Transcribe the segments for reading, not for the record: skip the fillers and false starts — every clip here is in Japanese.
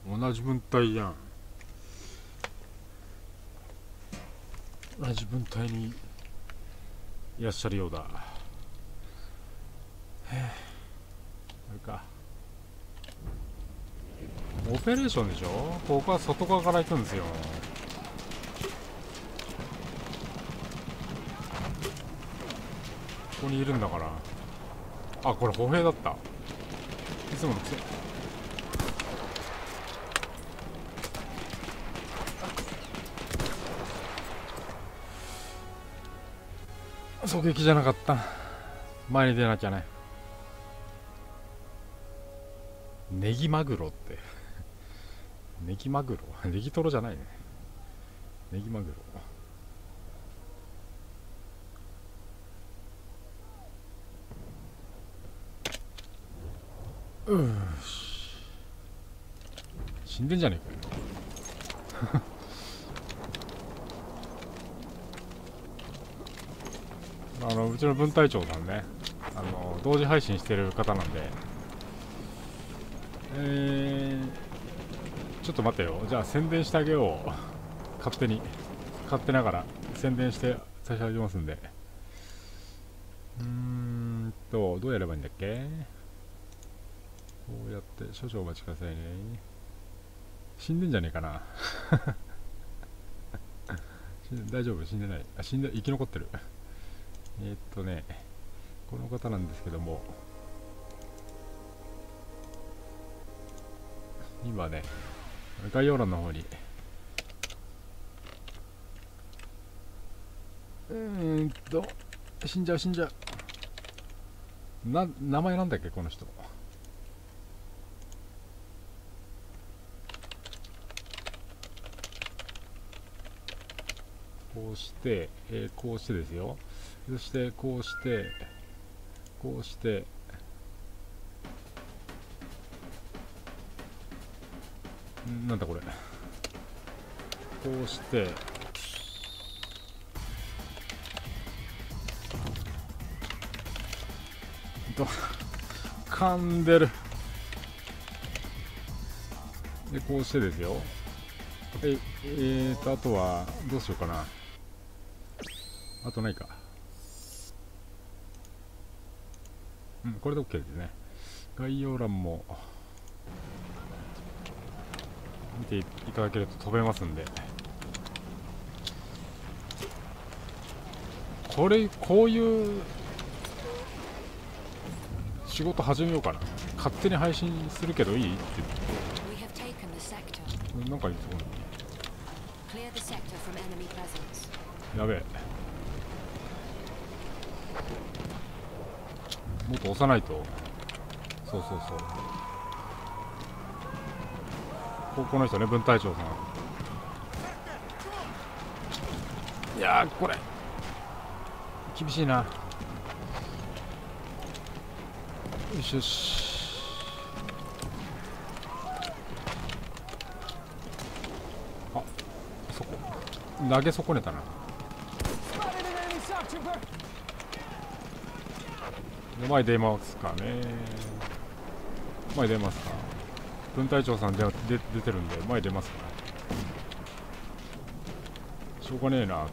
同じ分隊やん。同じ分隊にいらっしゃるようだ。あれか、オペレーションでしょ。ここは外側から行くんですよ。ここにいるんだから。あ、これ歩兵だった。いつものくせ。狙撃じゃなかった。前に出なきゃね。ネギマグロってネギマグロネギトロじゃないね。ネギマグロ。死んでんじゃねえかようちの分隊長さんね、同時配信してる方なんで、ちょっと待ってよ。じゃあ宣伝してあげよう。勝手ながら宣伝して差し上げますんで。どうやればいいんだっけ。こうやって少々お待ちくださいね。死んでんじゃねえかな大丈夫、死んでない。あ、生き残ってる。この方なんですけども、今ね、概要欄の方に死んじゃう。名前なんだっけこの人。こうして、こうしてですよ。そしてこうしてこうして、なんだこれ。こうして噛んでる。でこうしてですよ。あとはどうしようかな。あとないか。これで OK ですね。概要欄も見ていただけると飛べますんで。こういう仕事始めようかな。勝手に配信するけどいいって言って、なんかいいそうな。やべえ、もっと押さないと。そうこの人ね、分隊長さん。いやー、これ厳しいな。よしよし。あ、そこ投げ損ねたな。前出ますかね。前出ますか。分隊長さん出てるんで前出ますか。しょうがねえな。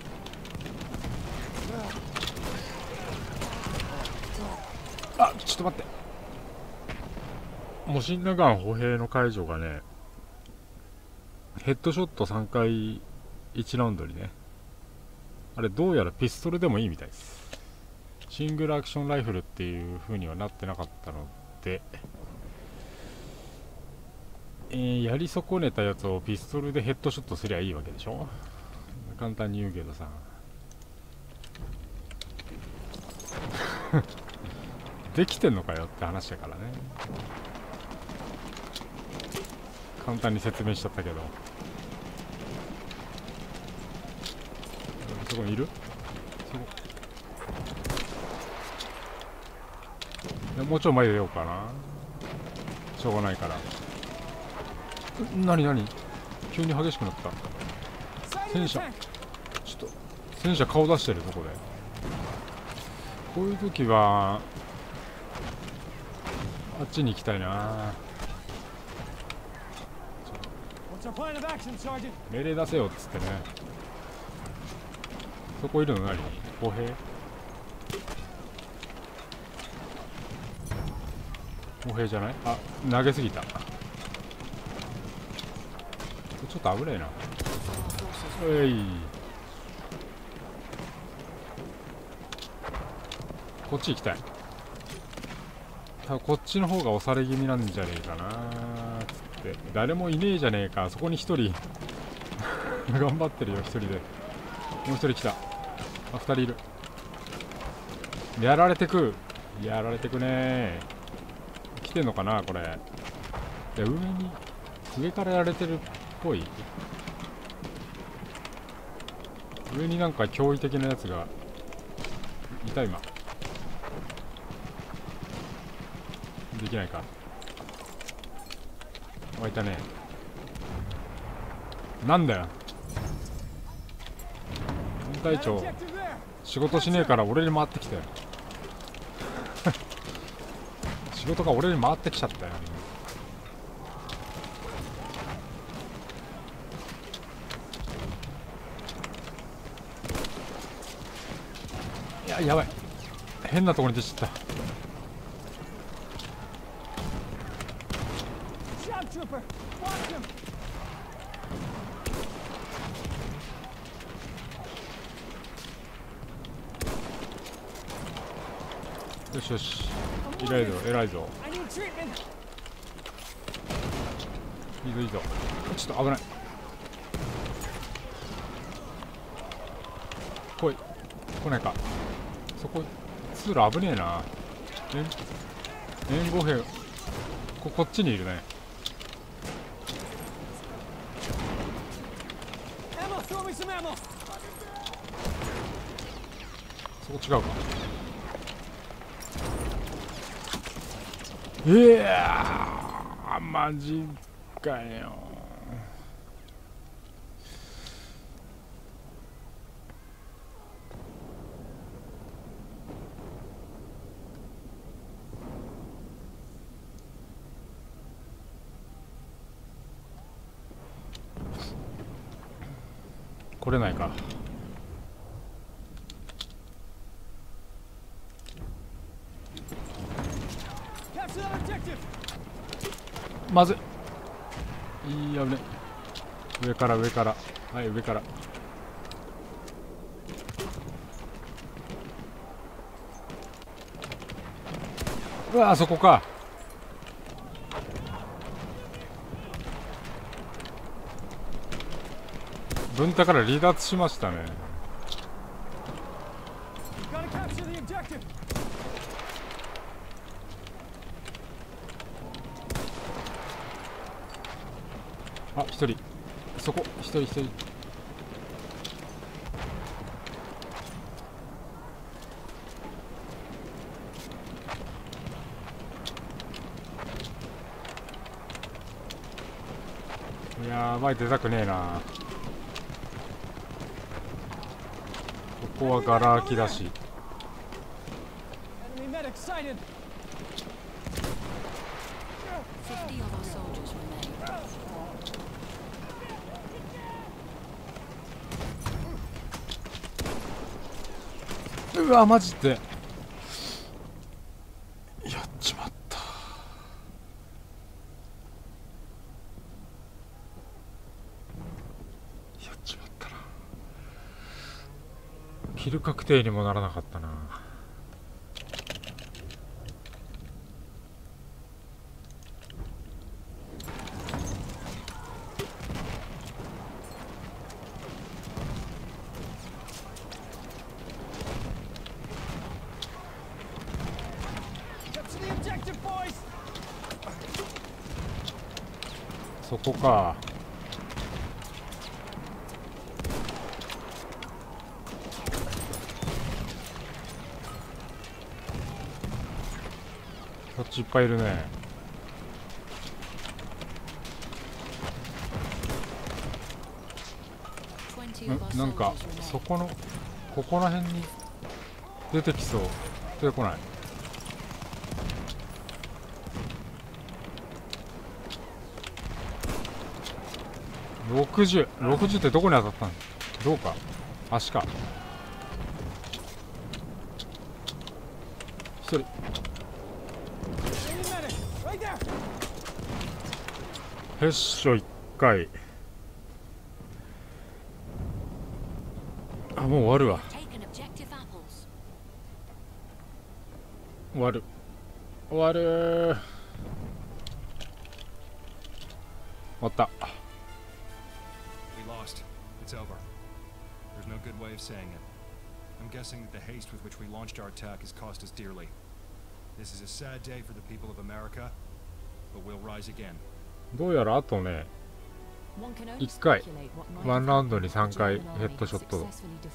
あ、ちょっと待って。モシンナガン歩兵の解除がね、ヘッドショット3回1ラウンドにね、あれどうやらピストルでもいいみたいです。シングルアクションライフルっていう風にはなってなかったので、やり損ねたやつをピストルでヘッドショットすりゃいいわけでしょ。簡単に言うけどさできてんのかよって話だからね。簡単に説明しちゃったけど。そこにいる。そこ、いや、もうちょい前出ようかな。しょうがないから。何急に激しくなった。戦車、ちょっと戦車顔出してる。そこでこういう時はあっちに行きたいな。 命令出せよっつってね。そこいるの何？歩兵？歩兵じゃない？あ、投げすぎた。ちょっと危ねえな。こっち行きたい。多分こっちの方が押され気味なんじゃねえかなーつって。誰もいねえじゃねえか。そこに一人頑張ってるよ、一人で。もう一人来た。あ、二人いる。やられてく。やられてくねー。来てんのかなこれ。いや、上からやられてるっぽい。上になんか驚異的なやつがいた。今できないか。湧いたね。なんだよ本隊長、仕事しねえから俺に回ってきたよ仕事が俺に回ってきちゃったよ。いや、やばい、変なところに出ちゃった。よしよし、偉いぞ偉いぞ。いいぞいいぞ。ちょっと危ない。来い。来ないか。そこ通路危ねえな。援護兵こっちにいるね。そこ違うか。いやーマジかよ。来れないか。まずい。いやね。上から上から。はい、上から。うわ、あそこか。分隊から離脱しましたね。あ、一人。そこ、一人。やばい、出たくねえな。ここはガラ空きだし。うわ、マジでやっちまった。やっちまったな。キル確定にもならなかったな。そこか。こっちいっぱいいるね。なんかそこのここら辺に出てきそう。出てこない。 60ってどこに当たったん？どうか足か。一人へっしょ1回。あ、もう終わるわ。終わる終わる。終わった。 We lost. It's over. There's no good way of saying it. I'm guessing that the haste with which we launched our attack has cost us dearly. This is a sad day for the people of America, but we'll rise again. どうやらあとね、1回ワンラウンドに3回ヘッドショット。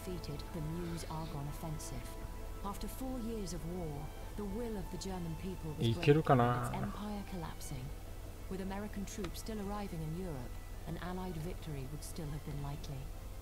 いけるかな。 With American troops still arriving in Europe, an Allied victory would still have been likely.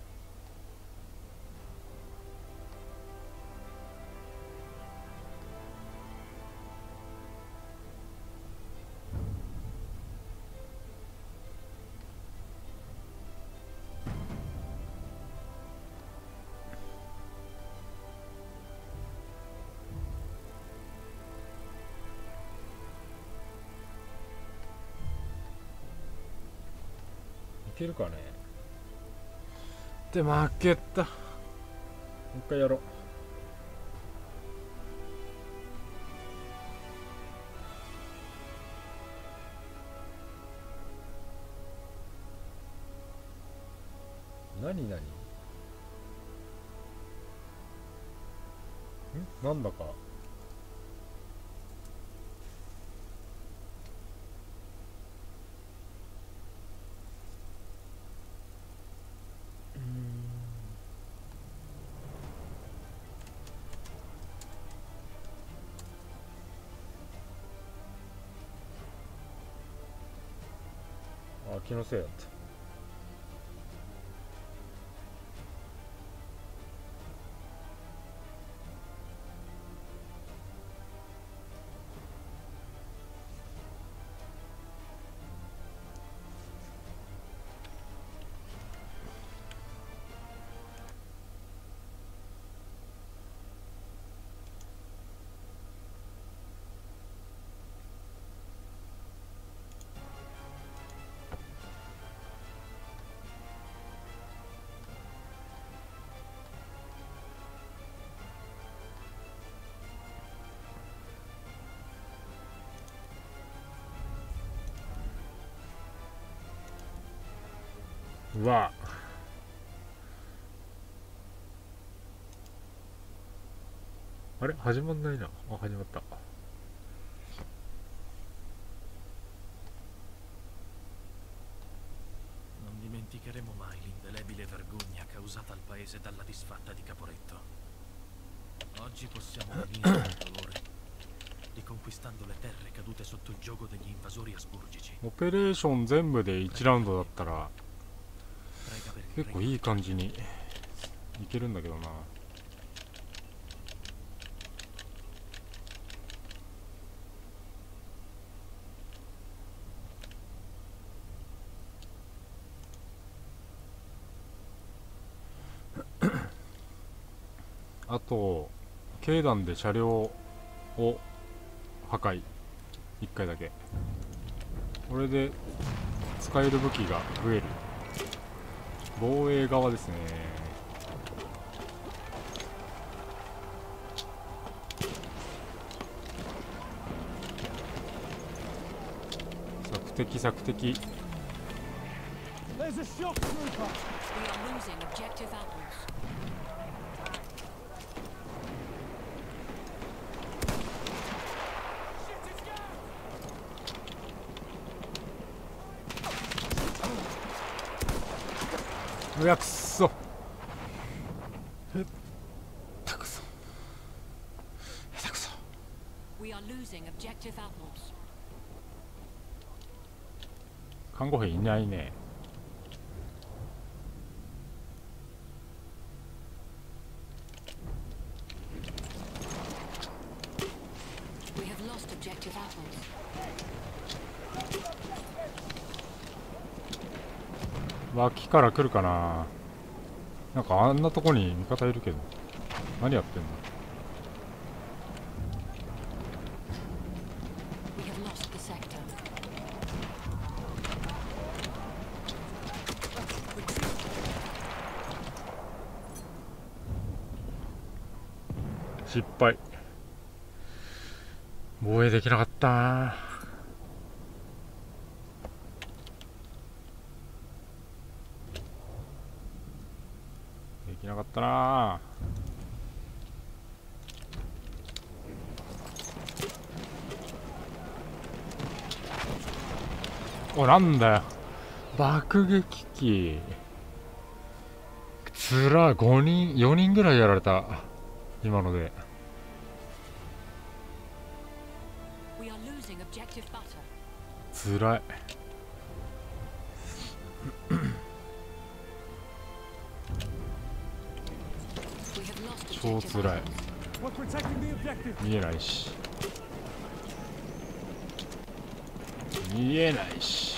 いけるかね。で負けた。もう一回やろう。何んなんだか。あ、気のせいだった。うわ、あれ始まんないな。あ、始まった。 Non dimenticheremo mai l'indelebile vergogna causata al paese dalla disfatta di Caporetto. Oggi possiamo venire dal dolore, riconquistando le terre cadute sotto il giogo degli invasori asburgici. オペレーション全部で1ラウンドだったら結構いい感じにいけるんだけどな。あと経団で車両を破壊1回だけ。これで使える武器が増える。防衛側ですね。索敵。うわ、くっそ。下手くそ。看護兵いないね。 脇から来るかな。なんかあんなとこに味方いるけど、何やってんの。 We have lost the sector. 失敗。防衛できなかったな。できなかったな。お、なんだよ。爆撃機。つらい。5人、4人ぐらいやられた。今ので。 We are losing objective butter. つらい。 We have lost 超 objective つらい。 We're protecting the objective. 見えないし。見えないし。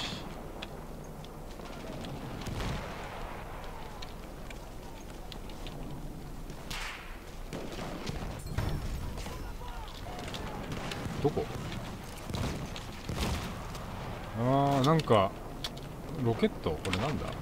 どこ？ああ、なんかロケット、これなんだ？なんか、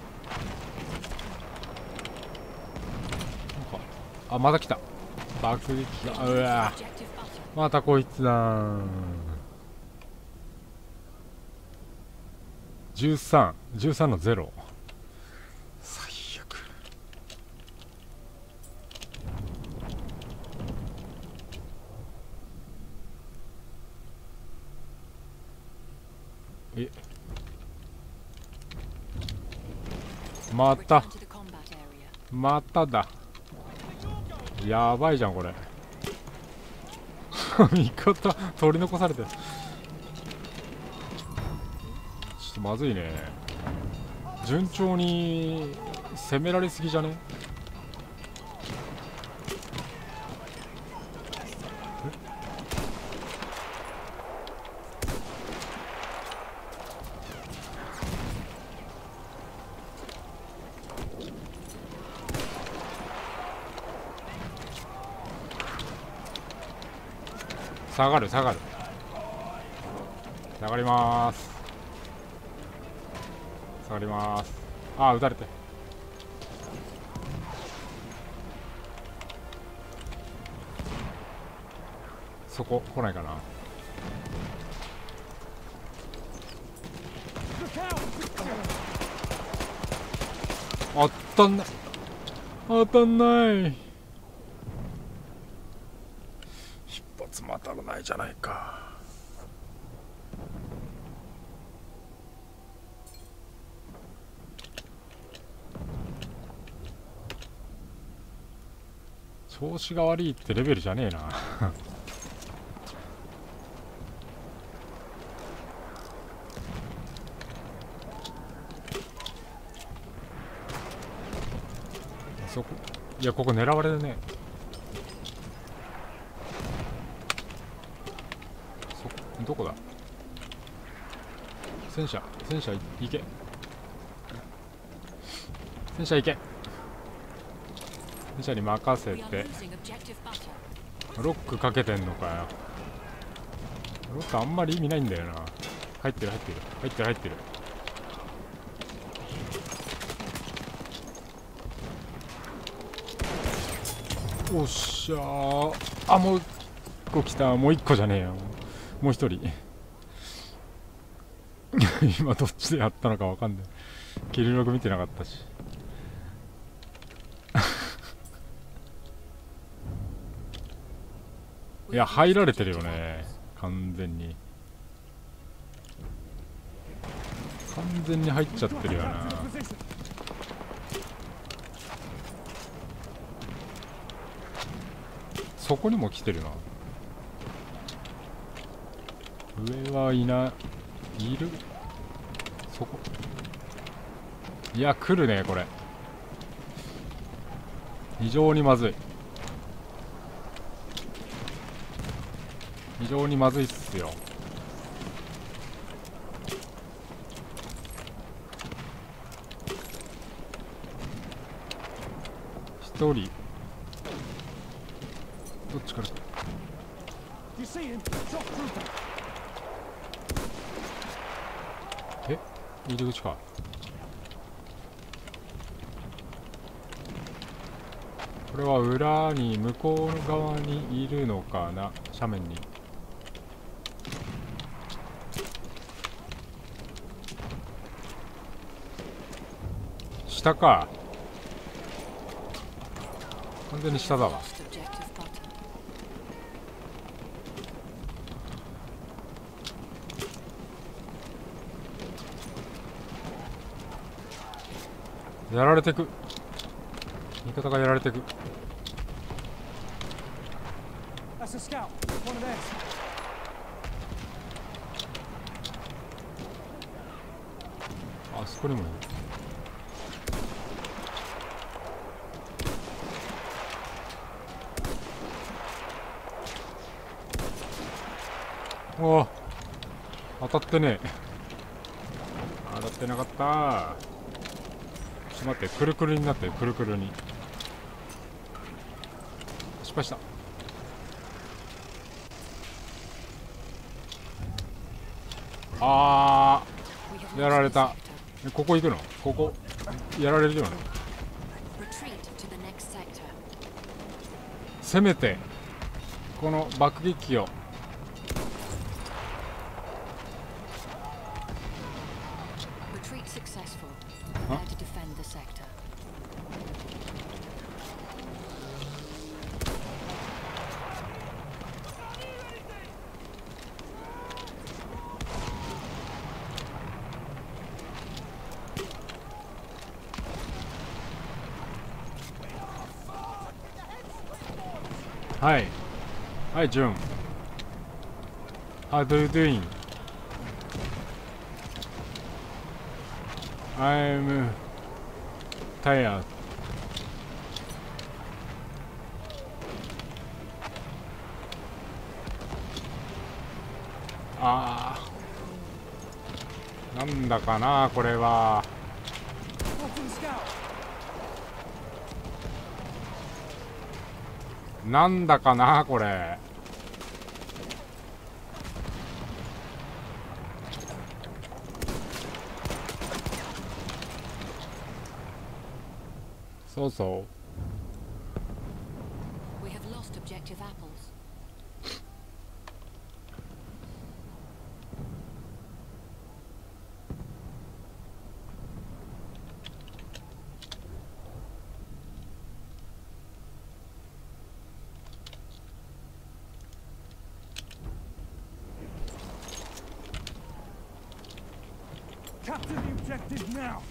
あ、また来た。爆撃が、うわ、 objective butter. またこいつだー。13の0。最悪。え、また Return to the combat area. まただ。やばいじゃんこれ。味方取り残されてる。ちょっとまずいね。順調に攻められすぎじゃね？下がる下がる。下がりまーす。下がりまーす。あー、撃たれて。そこ来ないかな。当たんない。当たんない。一発も当たらないじゃないか。調子が悪いってレベルじゃねえな。そこ、いや、ここ狙われるね。どこだ？戦車行け。戦車行け。戦車に任せ We are て。 losing objective butter. ロックかけてんのかよ。ロックあんまり意味ないんだよな。入ってる。おっしゃー。あ、もう一個来た。もう一個じゃねえよ。もう一人。今どっちでやったのかわかんない。キルログ見てなかったし。いや、入られてるよね。完全に。完全に入っちゃってるよな。そこにも来てるな。上はいない。いる？そこ。いや、来るね、これ。非常にまずい。非常にまずいっすよ。 1人どっちから来る。 You see him? Shock trooper. え、入り口か。これは裏に向こう側にいるのかな、斜面に。下か。完全に下だわ。 Lost objective button. やられてく。味方がやられてく。 That's a scout. One of theirs. あそこにもいる。おお、当たってねえ。当たってなかった。ちょっと待って、くるくるになってる。くるくるに失敗した。あー、やられた。ここ行くの？ここやられるよね。 Retreat to the next sector. せめてこの爆撃機を。 Retreat successful. Huh? Prepare to defend the sector. はいはい、ジュン。 How do you doing? I'm tired. あー、なんだかなこれは。 Off to the scout. なんだかなこれ。そうそう。 We have lost objective apples. Capture the objective now.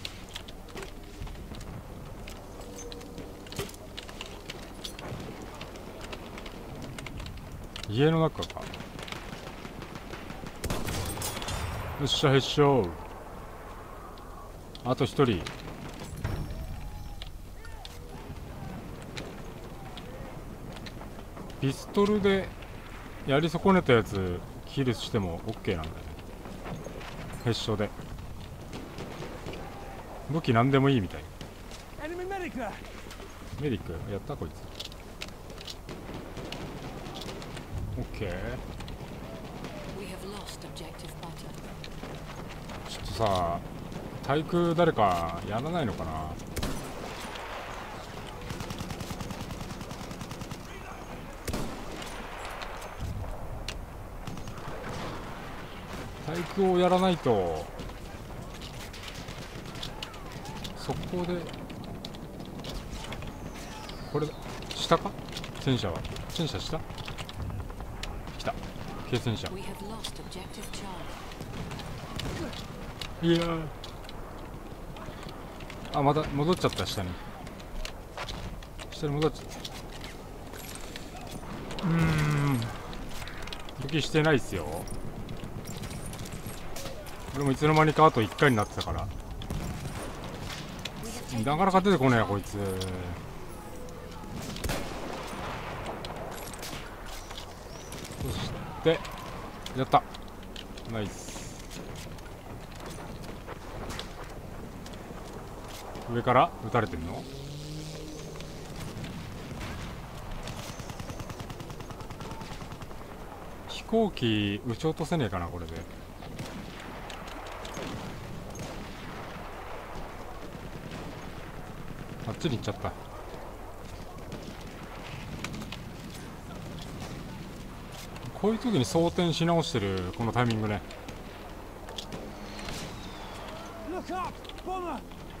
家の中か。よっしゃ、へっしょ。あと一人。ピストルでやり損ねたやつキルしても OK なんだよね。へっしょで武器なんでもいいみたい。 Enemy medic there. メディックやったこいつ。 OK。 We have lost objective button. ちょっとさ、対空誰かやらないのかな。対空をやらないと速攻で。これ下か。戦車は戦車下来た。軽戦車。 We have lost objective Charlie. いやー、あ、また戻っちゃった。下に戻っちゃった。武器してないっすよ。俺もいつの間にかあと1回になってたから。 We have taken なかなか出てこねえやこいつ。そしてやった。ナイス。上から撃たれてんの。 行機撃ち落とせねえかなこれで。あっちに行っちゃった。こういう時に装填し直してるこのタイミングね。 Look up! Bomber!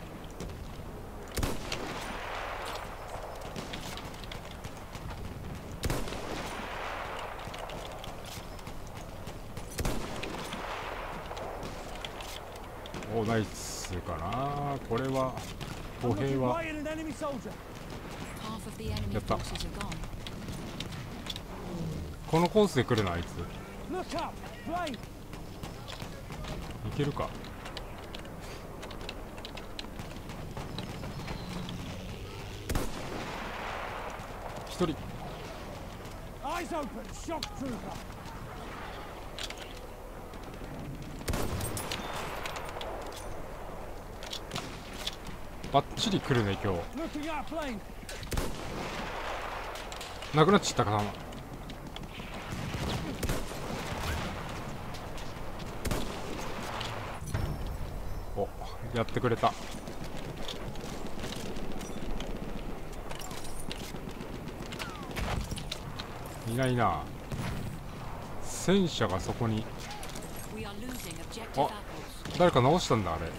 おナイスかな。これは歩兵は Right in an enemy soldier. Half of the enemy Yapta. forces are gone. このコースで来るなあいつ。 Look up! Blade! いけるか。一人 Eyes open! Shock trooper! バッチリ来るね今日。 Looking up plane! なくなっちゃったかな。おやってくれた。いないな。戦車がそこに。 We are losing objective Oh. apples. 誰か直したんだあれ。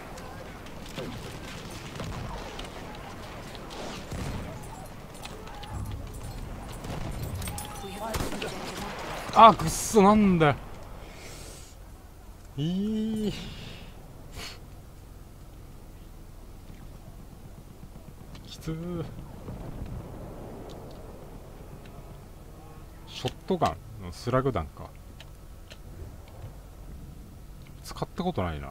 We have lost objective apples. あくっそなんだよ。きつー。ショットガンのスラグ弾か。使ったことないな。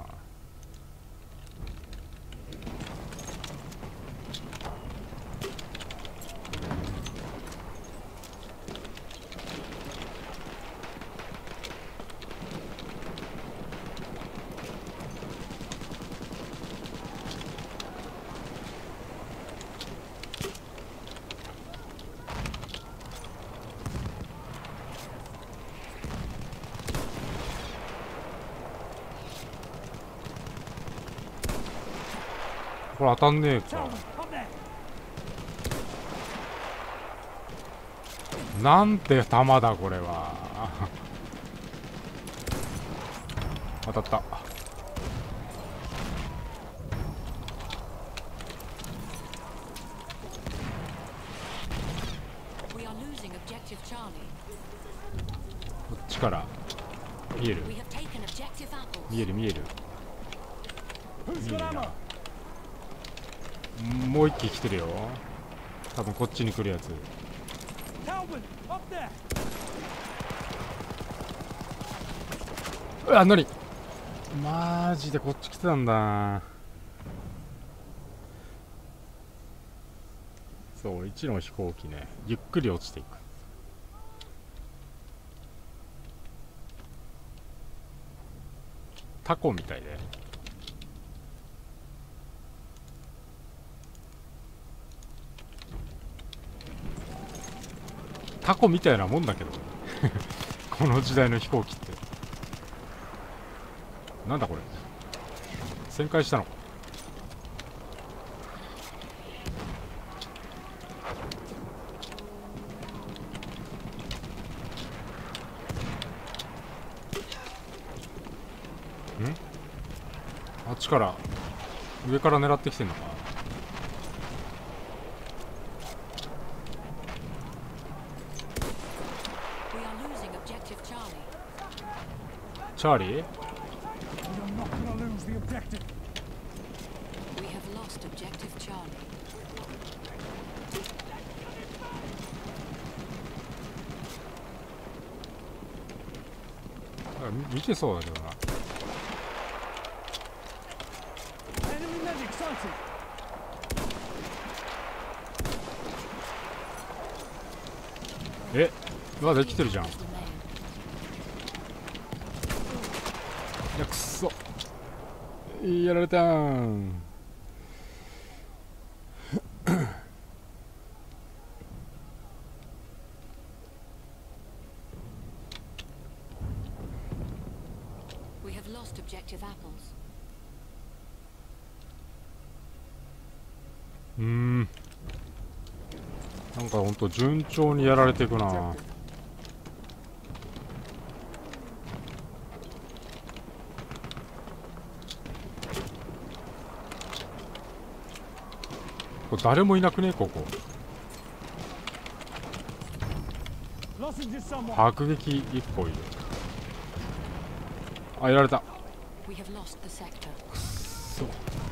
これ当たんねえか。 Talman, up there! なんて弾だこれは。当たった。 We are losing objective Charlie. こっちから見える We have taken objective apples. 見える見える。 Who's いい got な。 ammo? もう一機来てるよ。多分こっちに来るやつ。 Talman, up there! うわ、なにマジでこっち来てたんだ。そう、1の飛行機ね、ゆっくり落ちていく。タコみたいで。タコみたいなもんだけどこの時代の飛行機って。なんだこれ、旋回したの。あっちから上から狙ってきてんのか。 We are losing objective Charlie. チャーリー You're not gonna lose the objective. We have lost objective Charlie. 見てそうだけどな。 Enemy medic sighted! え、まだ生きてるじゃん。い Has been made. や、くっそ、やられたーん。 なんかほんと順調にやられていくな。これ誰もいなくねここ。 Lozenges somewhere. 迫撃一個いる。あ、やられた。 We have lost the sector. そう。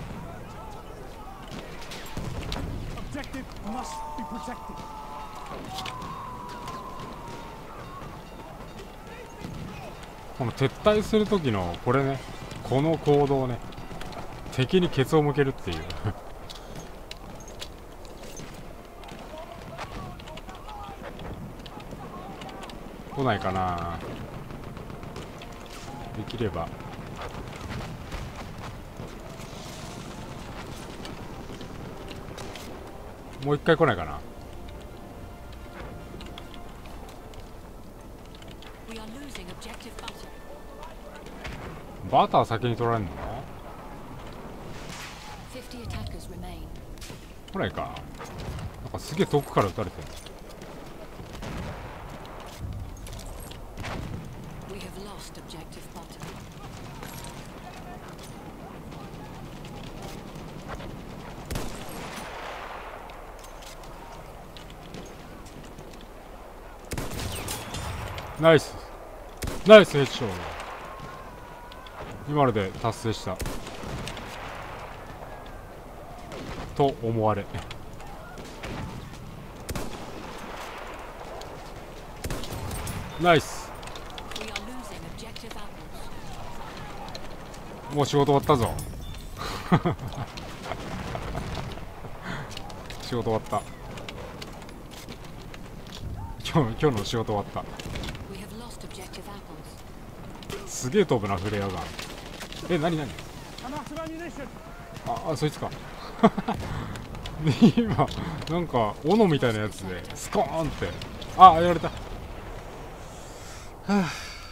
Objective must be protected. この撤退する時のこれね、この行動ね、敵にケツを向けるっていう来ないかな。できればもう一回来ないかな。 We are losing objective butter. バター先に取られるの 50 attackers remain. 来ないか。なんかすげえ遠くから撃たれてる。 We have lost objective butter. ナイスナイスヘッドショー。今ので達成したと思われ。ナイス。 We are losing objective apples. もう仕事終わったぞ仕事終わった。今日の仕事終わった。 We have lost objective apples. すげえ飛ぶなフレアガン。え、なになに。 I'm out of ammunition. あ、そいつか今なんか斧みたいなやつでスコーンって。あ、やられた。はあ、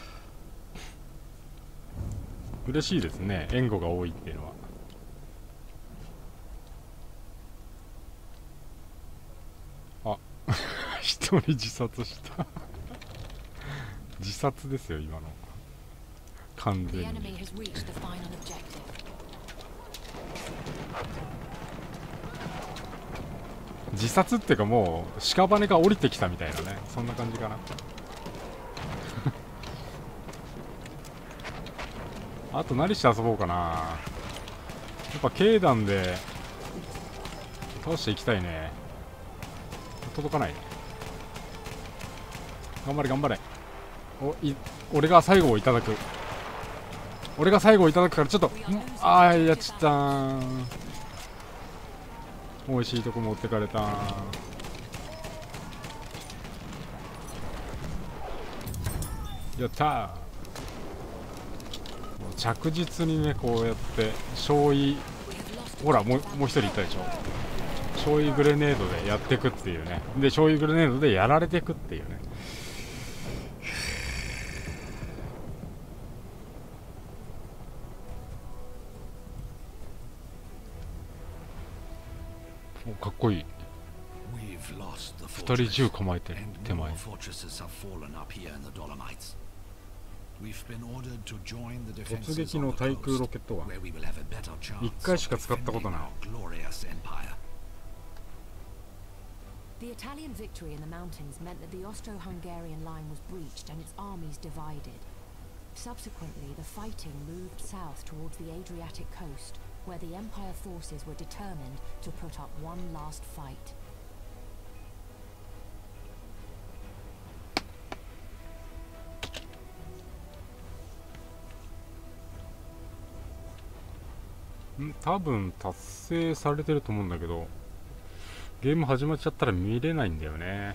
嬉しいですね、援護が多いっていうのは。あ一人自殺した自殺ですよ今の。完 The 全 enemy に。 has reached the final objective. 自殺っていうかもう屍が降りてきたみたいなね、そんな感じかなあと何して遊ぼうかな。やっぱ軽弾で倒していきたいね。届かないね。頑張れ頑張れ。俺が最後をいただく。俺が最後をいただくからちょっと。ああ、やっちゃったー。美味しいとこ持ってかれたー。やったー。着実にね、こうやって焼夷、ほらもう一人いたでしょ。焼夷グレネードでやっていくっていうね。で焼夷グレネードでやられていくっていうね。お、かっこいい。二人銃構えてる手前。突撃の対空ロケットは1回しか使ったことない。 The Italian victory in the mountains meant that the Austro-Hungarian line was breached and its armies divided. Subsequently, the fighting moved south towards the Adriatic coast, where the Empire forces were determined to put up one last fight. 多分達成されてると思うんだけど、ゲーム始まっちゃったら見れないんだよね。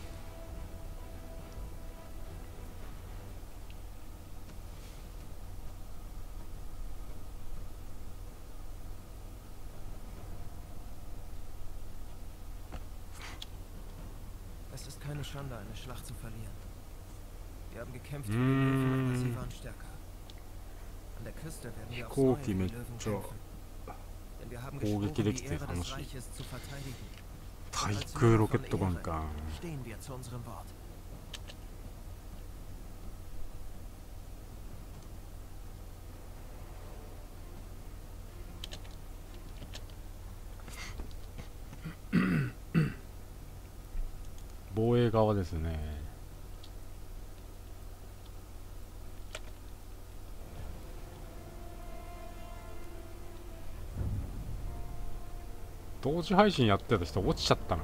Es ist keine Schande, eine Schlacht zu verlieren. Wir haben gekämpft wie die Löwen, aber sie waren stärker. An der Küste werden wir aufs Neue wie Löwen kämpfen. Denn wir haben gesprochen, die Ehre des Reiches zu verteidigen. 対 Als 空 Männer ロケ von ットガン Ehre か。 stehen wir zu unserem Wort. 防衛側ですね。同時配信やってた人落ちちゃったな。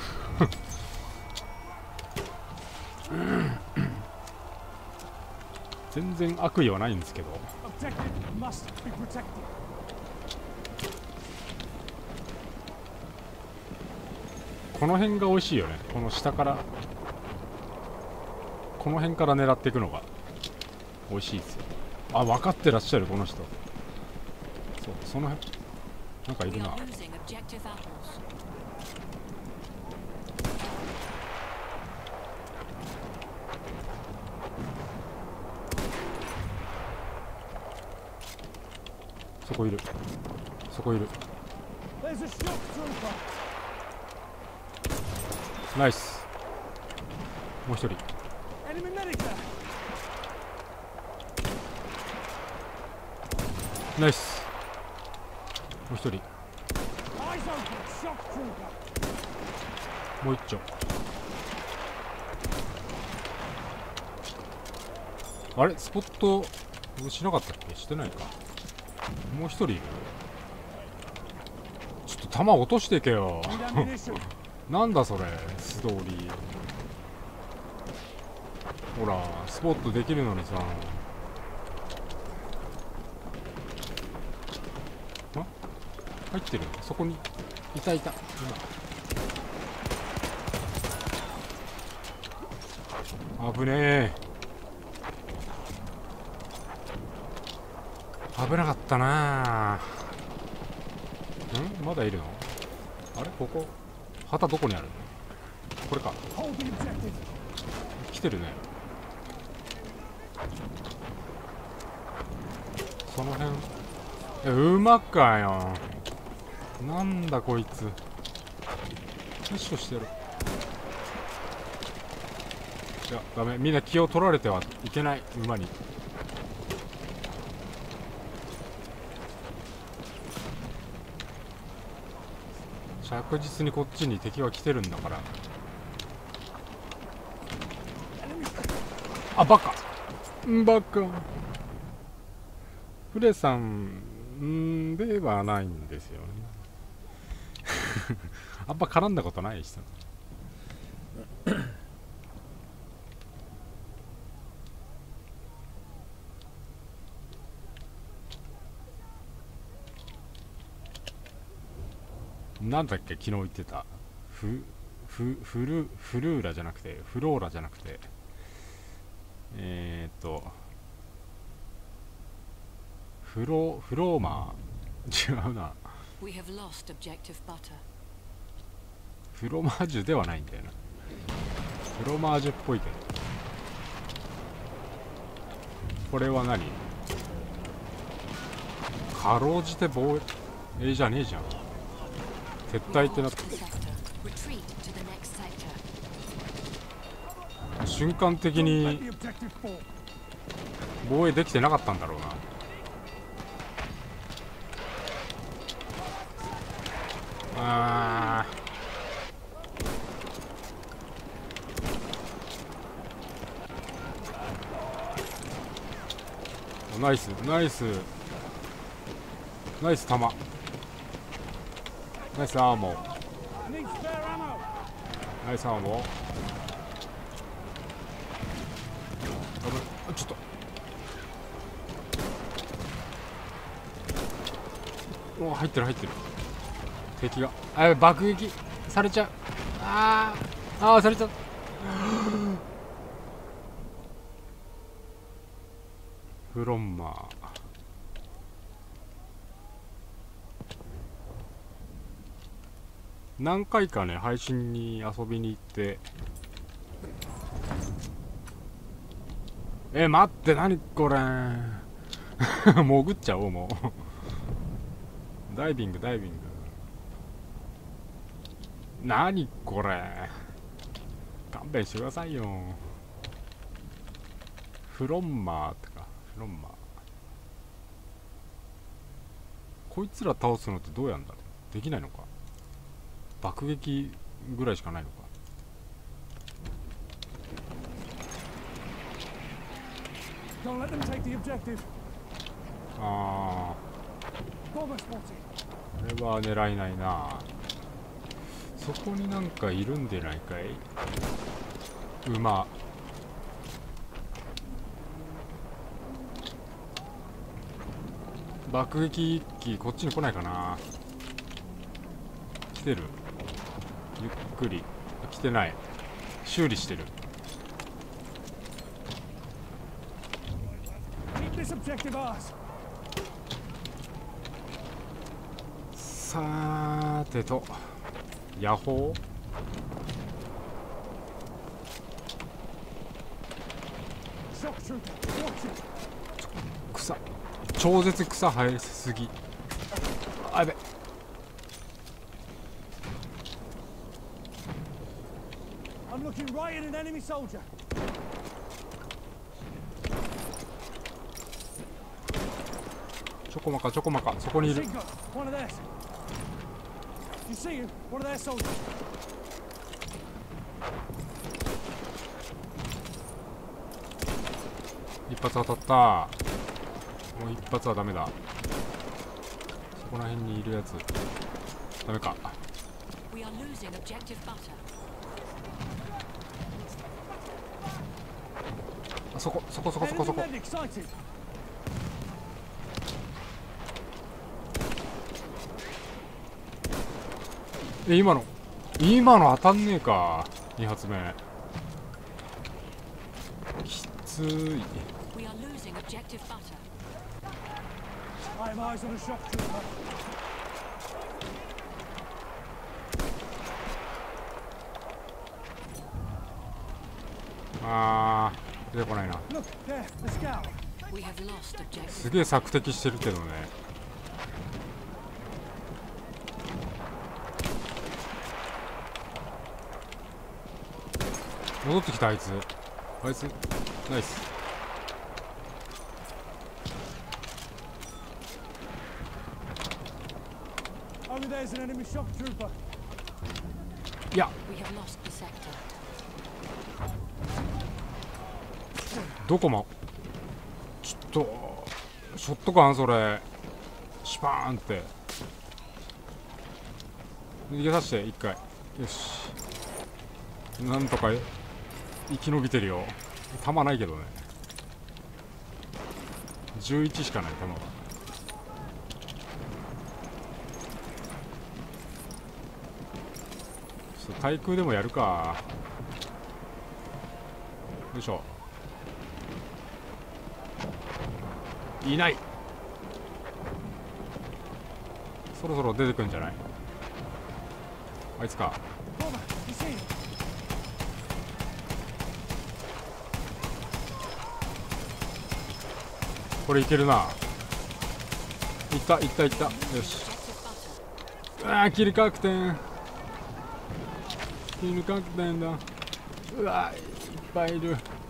全然悪意はないんですけど。 Objective must be protected. この辺が美味しいよね。この下からこの辺から狙っていくのが美味しいですよ。あ、分かってらっしゃるこの人。そう、その辺なんかい We る are な。 losing objective apples. そこいる、そこいる。 There's a shock trooper. ナイス。もう一人。 Enemy medic there. ナイス。もう一人。 Eyes open. Shock trooper. もう一丁。あれスポット俺しなかったっけ？してないか。もう一人いる。ちょっと弾落としてけよ。 Need ammunition. なんだそれ素通り。ほらスポットできるのにさ。あ、入ってる。そこにいたいた。今危ねえ。危なかったなあ。ん、まだいるの？あれここ旗どこにあるの？これか。 Hold the objective. 来てるね。その辺馬かよ。なんだこいつ。プッシュしてる。いやダメ、みんな気を取られてはいけない。馬に着実にこっちに敵は来てるんだから。あ、バカバカ。フレさんではないんですよね。あんま絡んだことない人。なんだっけ昨日言ってたフルーラじゃなくてフローラじゃなくてフローマー違うな。 We have lost objective butter. フロマージュではないんだよな。フロマージュっぽいけど。これは何？かろうじて防衛じゃねえじゃん。撤 We 退ってなっ lost て the sector. Retreat to the next sector. 瞬間的 Let に the objective fall. 防衛できてなかったんだろうな。あー、ナイスナイスナイス弾、ナイスアーモー、 Need spare ammo. ナイスアーモー。危ない、あ、ちょっと、お、入ってる入ってる。敵が爆撃されちゃう。されちゃう。フロンマー何回かね配信に遊びに行って、待って何これ潜っちゃおう。もうダイビング何これ、勘弁してくださいよ。フロンマーってか、フロンマー。こいつら倒すのってどうやんだろう。できないのか。爆撃ぐらいしかないのか。 Don't let them take the objective. あ Bomber spotted. ー、これは狙えないな。そこになんかいるんでないかい。馬。爆撃機こっちに来ないかな。来てる。ゆっくり。来てない。修理してる。 Keep this objective ours. さーてと、ヤホー。 Shock trooper. Watch it. 草、超絶草生えすぎ。あ、やべ。 I'm looking right at an enemy soldier. ちょこまかちょこまか、そこにいる。 Singo, one of theirs. You see him? One of their soldiers. 一発当たった。もう一発はダメだ。そこら辺にいるやつダメか。 We are losing objective butter. あ、そこそこそこそこそ Enemy こ。 medic sighted. え、今の当たんねえか。2発目きつい。 We are losing objective butter. I have eyes on a shock trooper. あー、出てこないな。 Look, there, the scout. We have lost objective. すげえ索敵してるけどね。戻ってきた。あいつナイス。 Over there's an enemy shock trooper. いや、 We have lost the sector. どこもちょっとショットガン、それシュパーンって逃げさせて一回。よし、なんとか生き延びてるよ。弾ないけどね。11しかない弾が。ちょっと対空でもやるか。よいしょ。いない。そろそろ出てくんじゃない。あいつか。 Bomber, you see him? これいけるな。いったいったいった。よし。 Objective butter. ああ、キル確定。キル確定だ。うわ、いっぱいいる。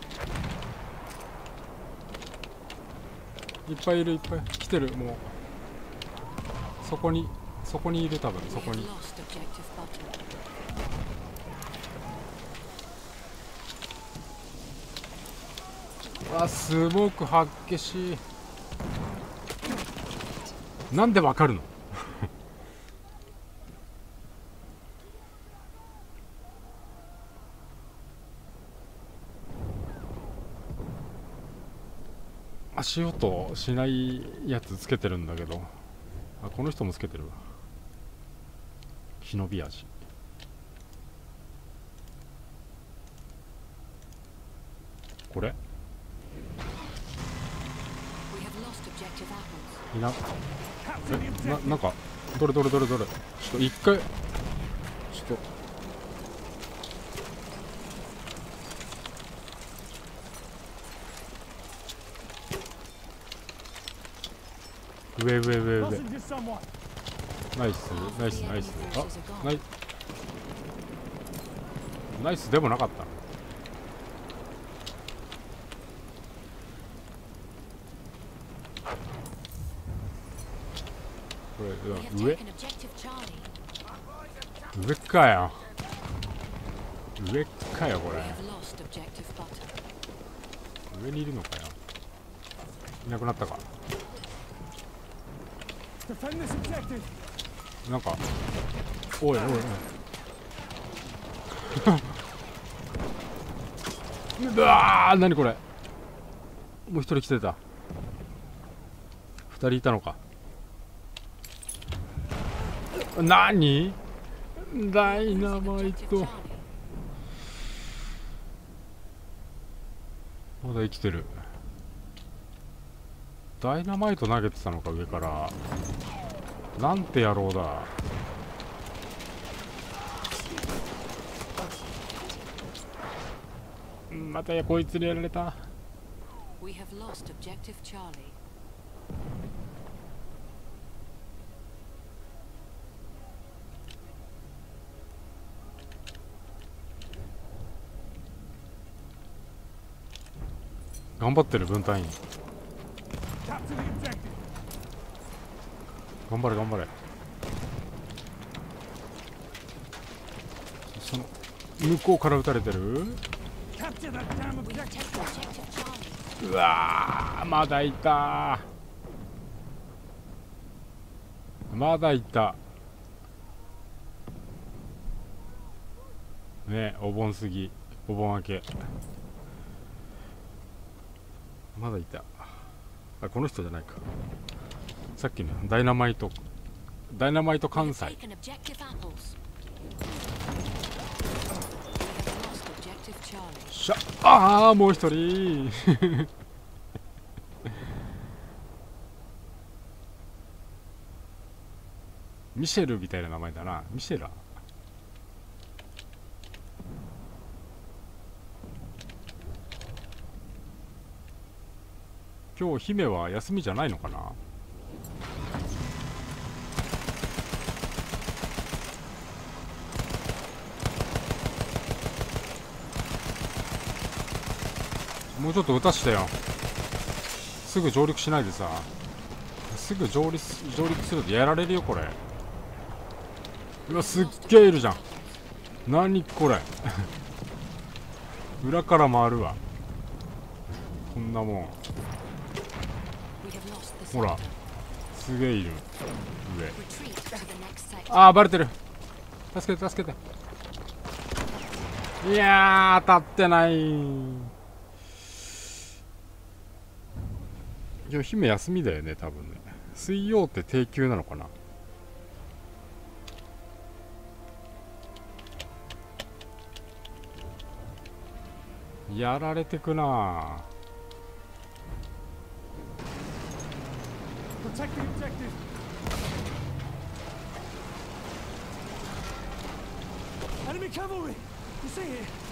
いっぱいいる、いっぱい来てる。もうそこにいる。多分 We そこ have に。 lost objective butter. あ、スモーク激しい。なんでわかるの。足音しないやつつけてるんだけど、あ、この人もつけてるわ。忍び足。これ We have lost objective apples. いな。 Capture the え、 objective. なんかどれちょっと一回ちょっと上 Lozenges someone. ナイスナイスナイス。あ、ナイナイスでもなかったの。こ We have れ上 taken objective Charlie. 上かよ。上かよこ We れ。 have lost objective butter. 上にいるのかよ。いなくなったか。 Defend this objective. なんかおいおいおいうわー、何これ。もう一人来てた。二人いたのか。何ダイナマイ Objective ト。 Charlie. まだ生きてる。ダイナマイト投げてたのか、上から。なんて野郎だ。またこいつにやられた。 We have lost objective Charlie. 頑張ってる分隊員。 Capture the objective. 頑張れ頑張れ。その向こうから撃たれてる。 Capture that damn We have objective. taken objective Charlie. うわー、まだいた。まだいた。ね、お盆過ぎ、お盆明け。まだいた。あ、この人じゃないか。さっきのダイナマイト関 We have 西。 taken objective apples. We have lost objective Charlie. しゃああ、もう一人。ミシェルみたいな名前だな。ミシェラ。今日姫は休みじゃないのかな。もうちょっと撃たしてよ。すぐ上陸しないでさ。すぐ上陸するとやられるよこれ。うわ、すっげえいるじゃん。何これ。裏から回るわ。こんなもん。 We have lost the ほら sector. すげえいる。上。 Retreat to the next sector. あー、バレてる。助けて助けて。いやー、当たってない。今日姫休みだよね多分ね。水曜って定休なのかな。やられてくなぁ。 Protect the objective. Enemy cavalry. You see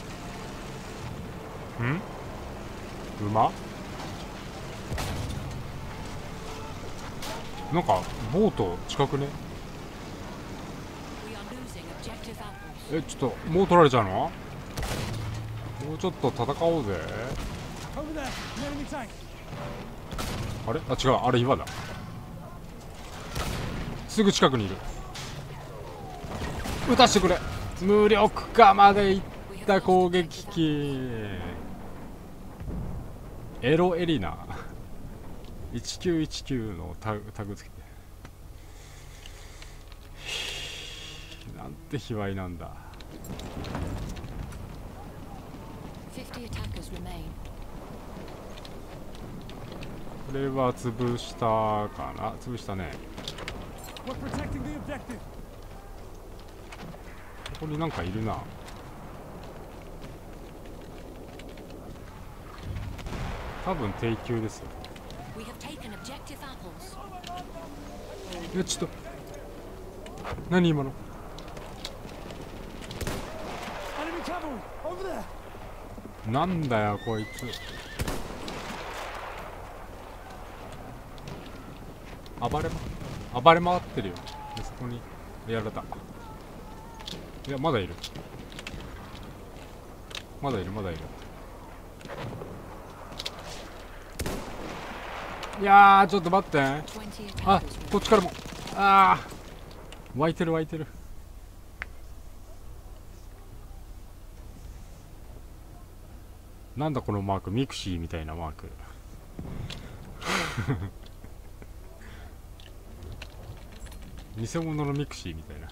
it? ん馬なんかボート近くね。 We are losing objective apples. え、ちょっともう取られちゃうの。もうちょっと戦おうぜ。 Over there. An enemy tank. あれ、あ、違う、あれ岩だ。すぐ近くにいる。撃たしてくれ。無力化までいった攻撃機。エロエリナ1919のタグつけて。なんて卑猥なんだ。 50 attackers remain. これは潰したかな。潰したね。 We're protecting the objective. ここになんかいるな。多分定休ですよ。 We have taken objective apples. いや、ちょっと何今の。 Enemy cavalry. Over there. なんだよこいつ。暴れ回ってるよ。でそこにやられた。いや、まだいる。 まだいるまだいる。いやーちょっと待って。あ、こっちからも。ああ湧いてる湧いてる。なんだこのマーク、ミクシーみたいなマーク。偽物のミクシーみたいな。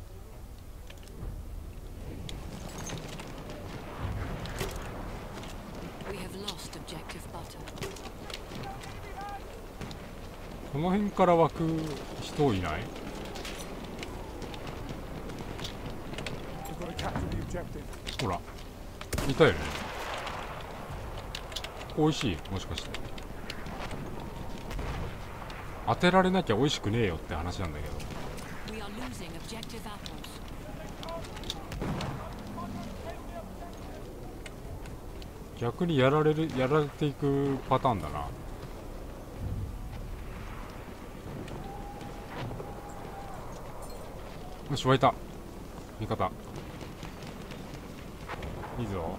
この辺から湧く人いない？ We've got to capture the objective. ほらいたよね。美味しい？もしかして当てられなきゃ美味しくねえよって話なんだけど。逆にやられていくパターンだな。よし湧いた。味方いいぞ。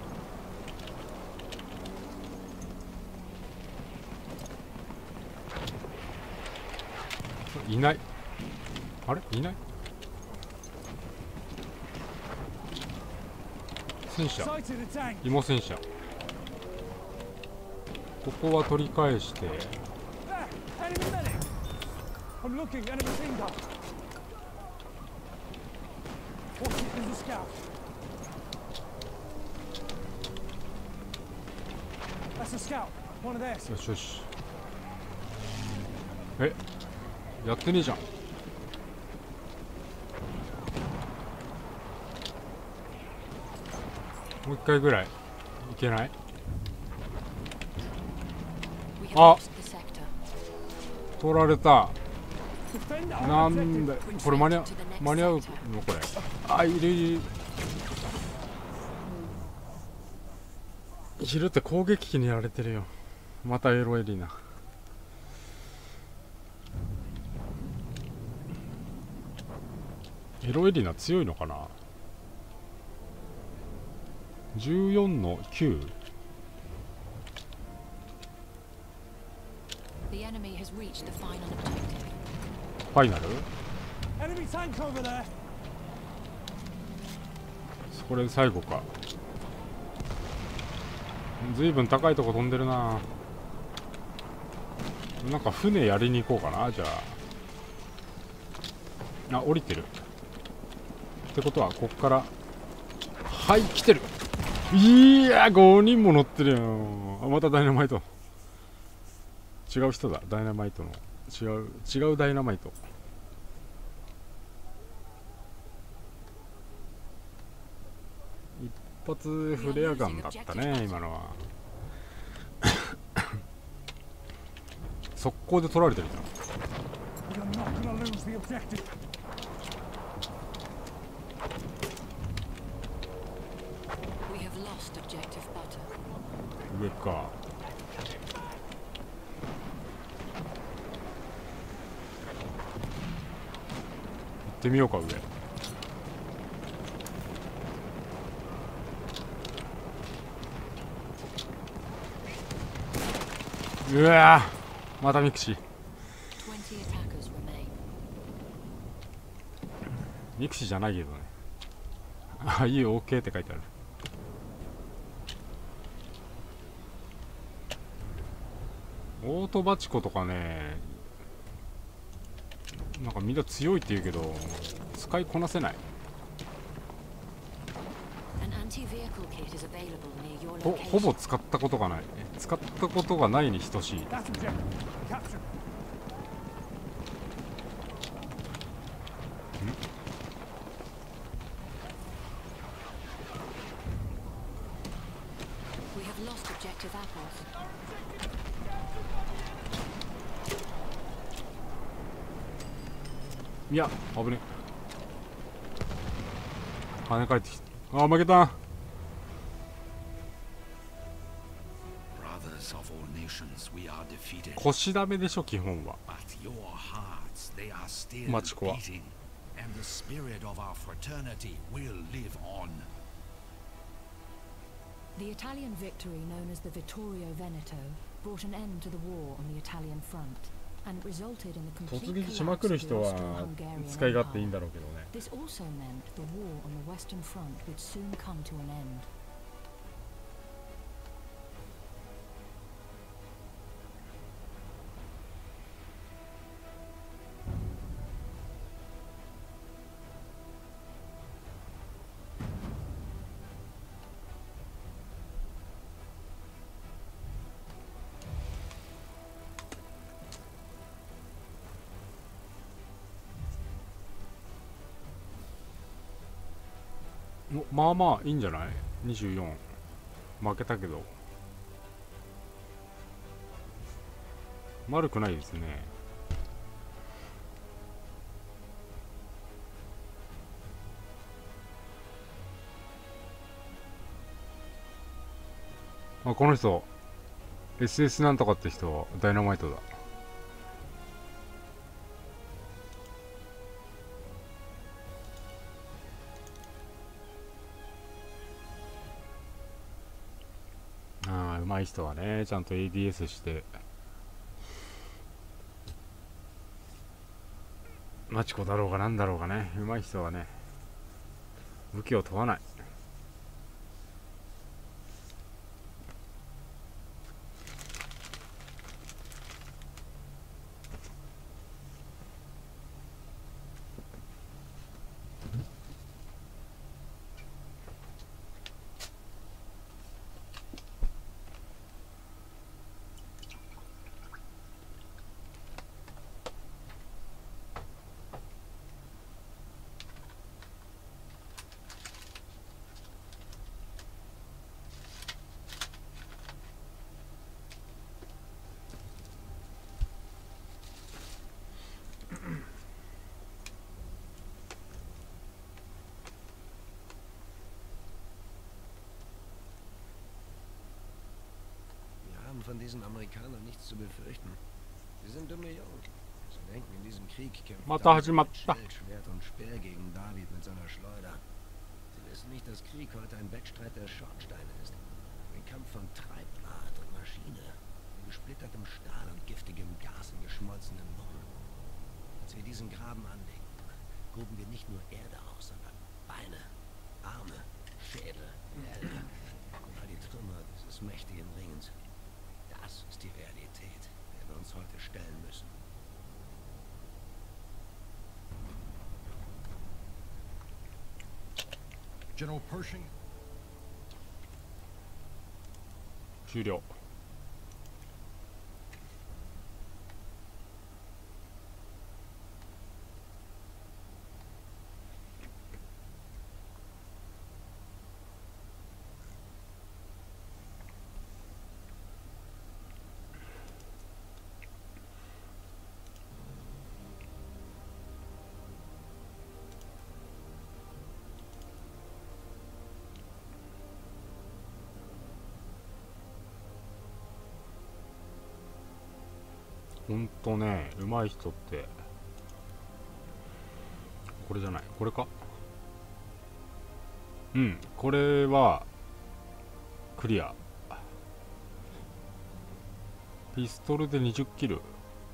いない。あれいない。戦車、 Sighted a tank. 芋戦車。ここは取り返して。 There! Enemy medic! I'm looking, enemy machine gun. Watch it, there's a scout. That's a scout. One of theirs. よしよし。えやってねえじゃん。もう一回ぐらいいけない？あ、取られた。 Defend な our ん objective. でこれ間に合うのこれ。あ、いるいる。昼って攻撃機にやられてるよ。またエロエリーナ。エロエリーナ強いのかな。14の9。ファイナル？ Enemy tank over there. これ最後か。ずいぶん高いとこ飛んでるな。なんか船やりに行こうかな。じゃあ降りてるってことはこっから。はい来てる。いや5人も乗ってるよ。あまたダイナマイト。違う人だ。ダイナマイトの違うダイナマイト。一発フレアガンだったね今のは。速攻で取られてるじゃん。 You're not gonna lose the objective. 上か。行ってみようか上。うわーまたミクシー。ミクシーじゃないけどね。あ、いいよ OK って書いてある。オートバチコとかね、なんかみんな強いって言うけど使いこなせない。ほぼ使ったことがない。使ったことがないに等しい。 That objective. Capture. Objective apples. いや危ね。跳ね返ってきた。あ、負けた。 Brothers of all nations, we are defeated. 腰ダメでしょ基本は。 But your hearts, they are still マチコは beating, and the spirit of our fraternity will live on. The Italian victory known as the Vittorio Veneto brought an end to the war on the Italian front and resulted in the 突 complete 撃しま collapse くる of the 人は Austro-Hungarian 使い勝手いいん Empire. だろうけどね。 This also meant the war on the Western Front would soon come to an end. まあまあいいんじゃない？ 24 負けたけど悪くないですね。あ、この人 SS なんとかって人ダイナマイトだ。ああ、上手い人はねちゃんと ADS してマチコだろうがなんだろうがね、上手い人はね武器を問わない。 Von diesen Amerikanern nichts zu befürchten. Sie sind dumme Jungen. Sie denken, in diesem Krieg kämpft David mit Schild, Schwert und Speer gegen David mit seiner Schleuder. Sie wissen nicht, dass Krieg heute ein Wettstreit der Schornsteine ist. Ein Kampf von Treibrad und Maschine, gesplittertem Stahl und giftigem Gas in geschmolzenen Mohren. Als wir diesen Graben anlegten, gruben wir nicht nur Erde aus, sondern Beine, Arme, Schädel, Felder und all die Trümmer dieses mächtigen Ringens. Das ist die Realität, der wir uns heute stellen müssen. General Pershing? 終了。ほんとね、上手い人ってこれじゃない、これか。うん、これはクリア。ピストルで20キル。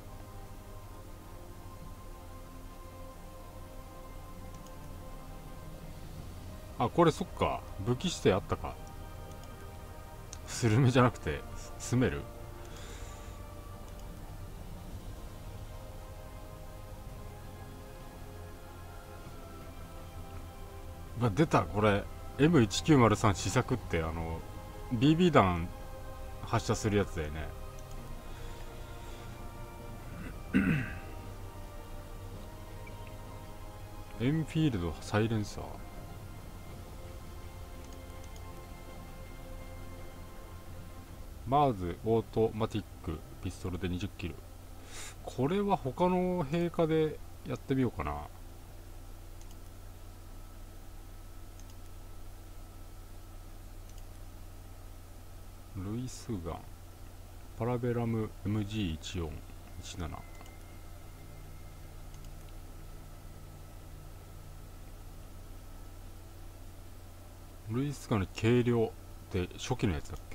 あ、これそっか、武器指定あったか。スルメじゃなくてスメル。出た、これ M1903 試作ってBB 弾発射するやつだよね。エンフィールドサイレンサー。マーズオートマティックピストルで20キル。これは他の兵科でやってみようかな。ルイスガンパラベラム MG1417。ルイスガンの軽量って初期のやつだっけ。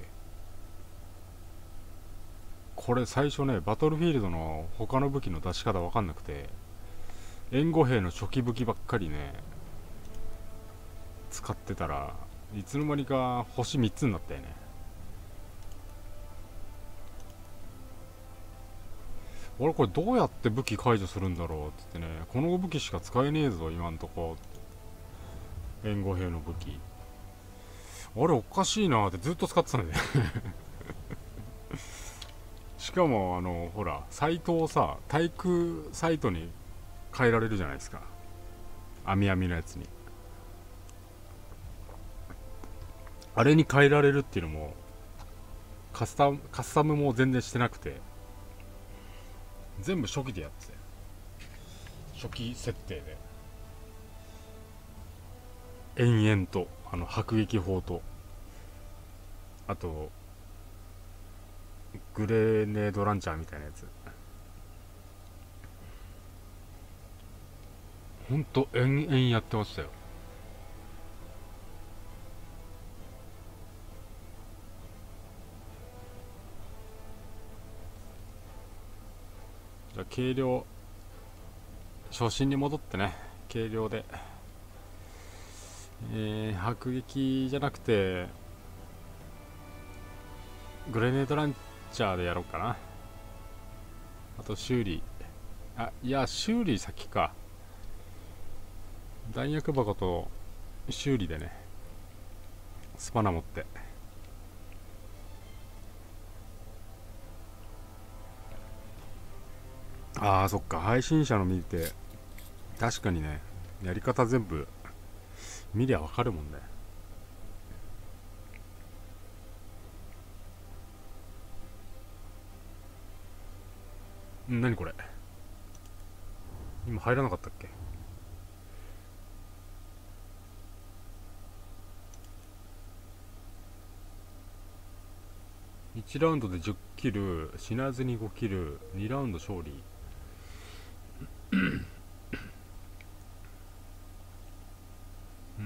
これ最初ね、バトルフィールドの他の武器の出し方わかんなくて、援護兵の初期武器ばっかりね使ってたら、いつの間にか星3つになったよね。俺これどうやって武器解除するんだろうって言ってね、この武器しか使えねえぞ今んとこ。援護兵の武器あれおかしいなってずっと使ってたんだよしかもほらサイトをさ、対空サイトに変えられるじゃないですか、網網のやつに。あれに変えられるっていうのもカスタムも全然してなくて、全部初期でやってて、初期設定で延々と迫撃砲と、あとグレネードランチャーみたいなやつ、ほんと延々やってましたよ。じゃあ軽量、初心に戻ってね、軽量で、迫撃じゃなくてグレネードランチャーでやろうかな。あと修理、いや修理先か、弾薬箱と修理でね、スパナ持って。そっか、配信者の見て確かにね、やり方全部見りゃわかるもんね。何これ、今入らなかったっけ。1ラウンドで10キル、死なずに5キル、2ラウンド勝利うん、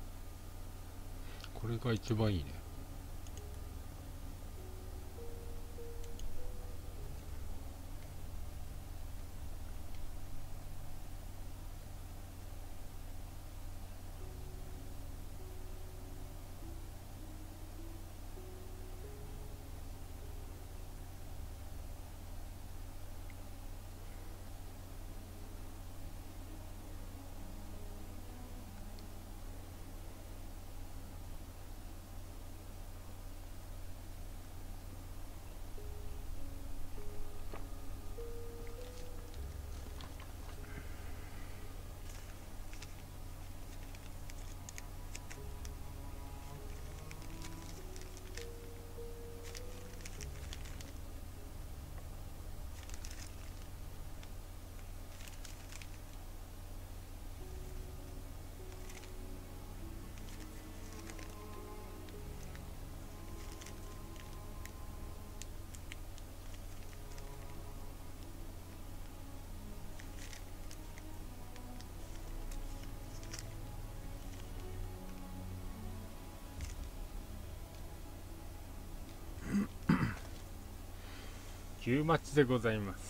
これが一番いいね。9マッチでございます。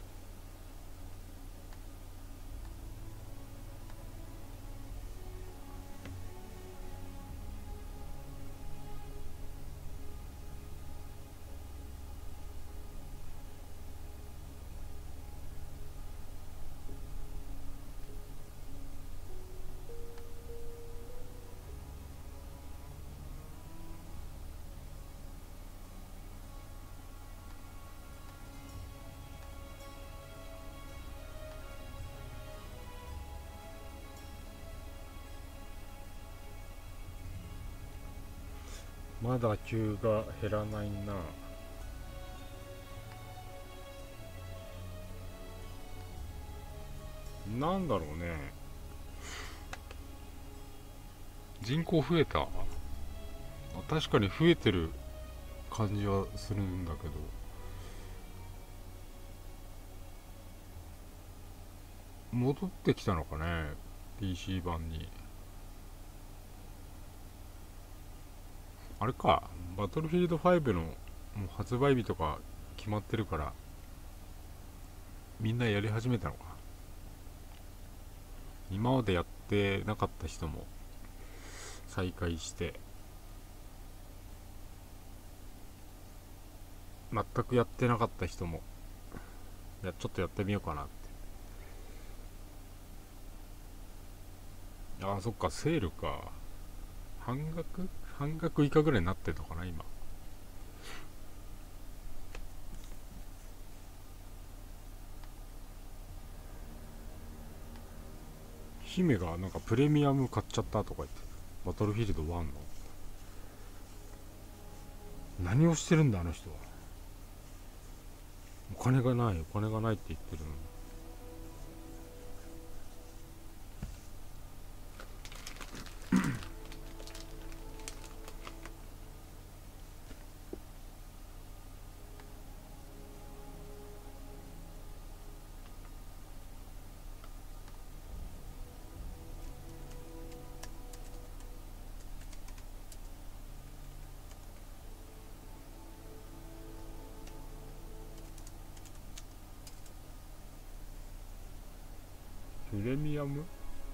まだ級が減らないな。なんだろうね。人口増えた。確かに増えてる感じはするんだけど、戻ってきたのかね、 PC 版に。 あれか、バトルフィールド5のもう発売日とか決まってるからみんなやり始めたのか。今までやってなかった人も再開して、全くやってなかった人もちょっとやってみようかなって。ああ、そっか、セールか。半額以下ぐらいになってるのかな今。姫がなんかプレミアム買っちゃったとか言って、バトルフィールド1の何をしてるんだあの人は。お金がないって言ってるのに。プレミアム？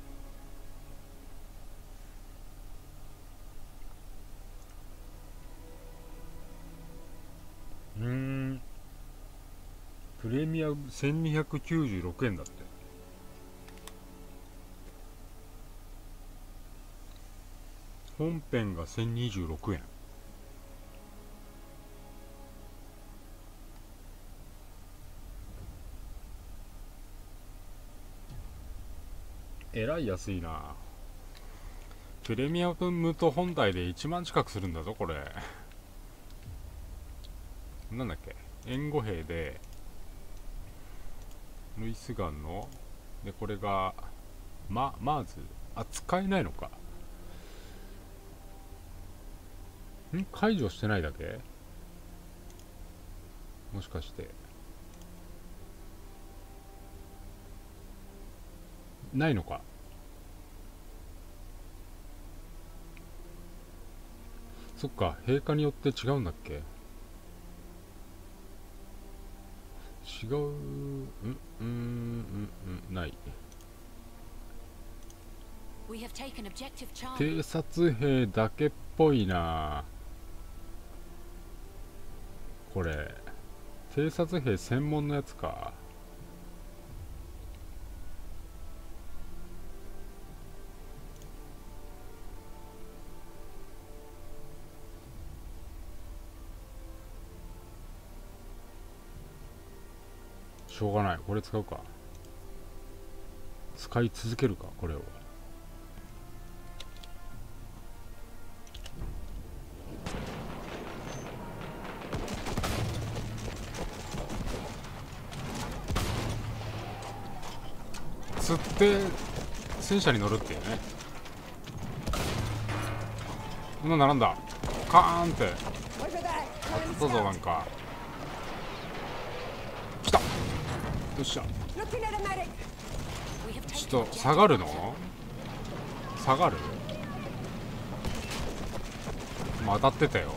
プレミアム1296円だって。本編が1026円。えらい安いな。プレミアムと本体で1万近くするんだぞこれ。なんだっけ、援護兵でルイスガンので、これがまず使えないのか。解除してないだけ、もしかしてないのか。そっか、陛下によって違うんだっけ。違う。ない。偵察兵だけっぽいなこれ。偵察兵専門のやつか。しょうがない、これ使うか。使い続けるかこれを。釣って戦車に乗るっていうね。なんだカーンって当たったぞ。なんか来た。よっしゃ。ちょっと下がるの？下がる？当たってたよ。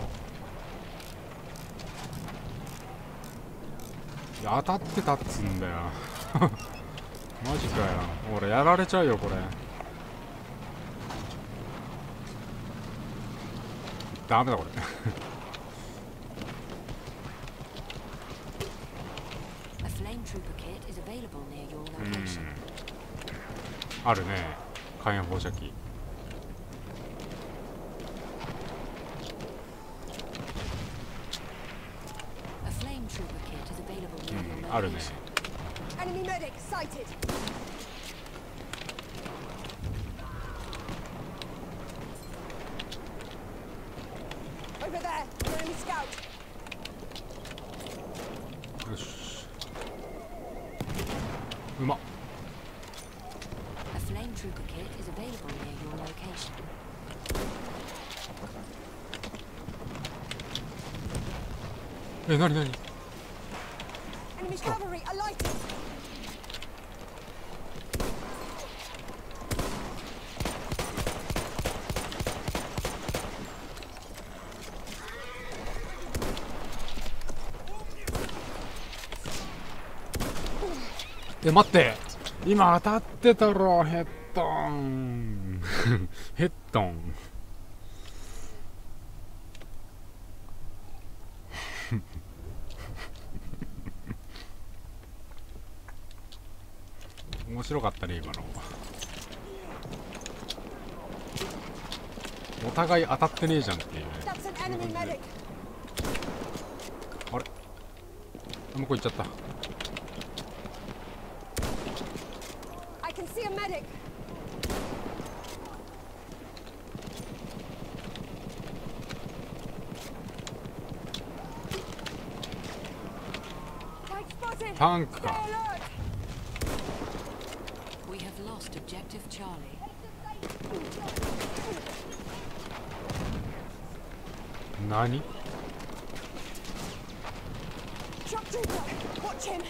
いや、当たってたっつんだよ。マジかよ。俺やられちゃうよこれ。ダメだこれ。あるね、火炎放射器。あるね。よし、うまっ。なに待って、今当たってたろヘッドンヘッドン面白かったね今の。お互い当たってねえじゃんっていうね。あれ、向こう行っちゃった。タンクか。 We have lost objective Charlie. 何？ Shock trooper, watch him.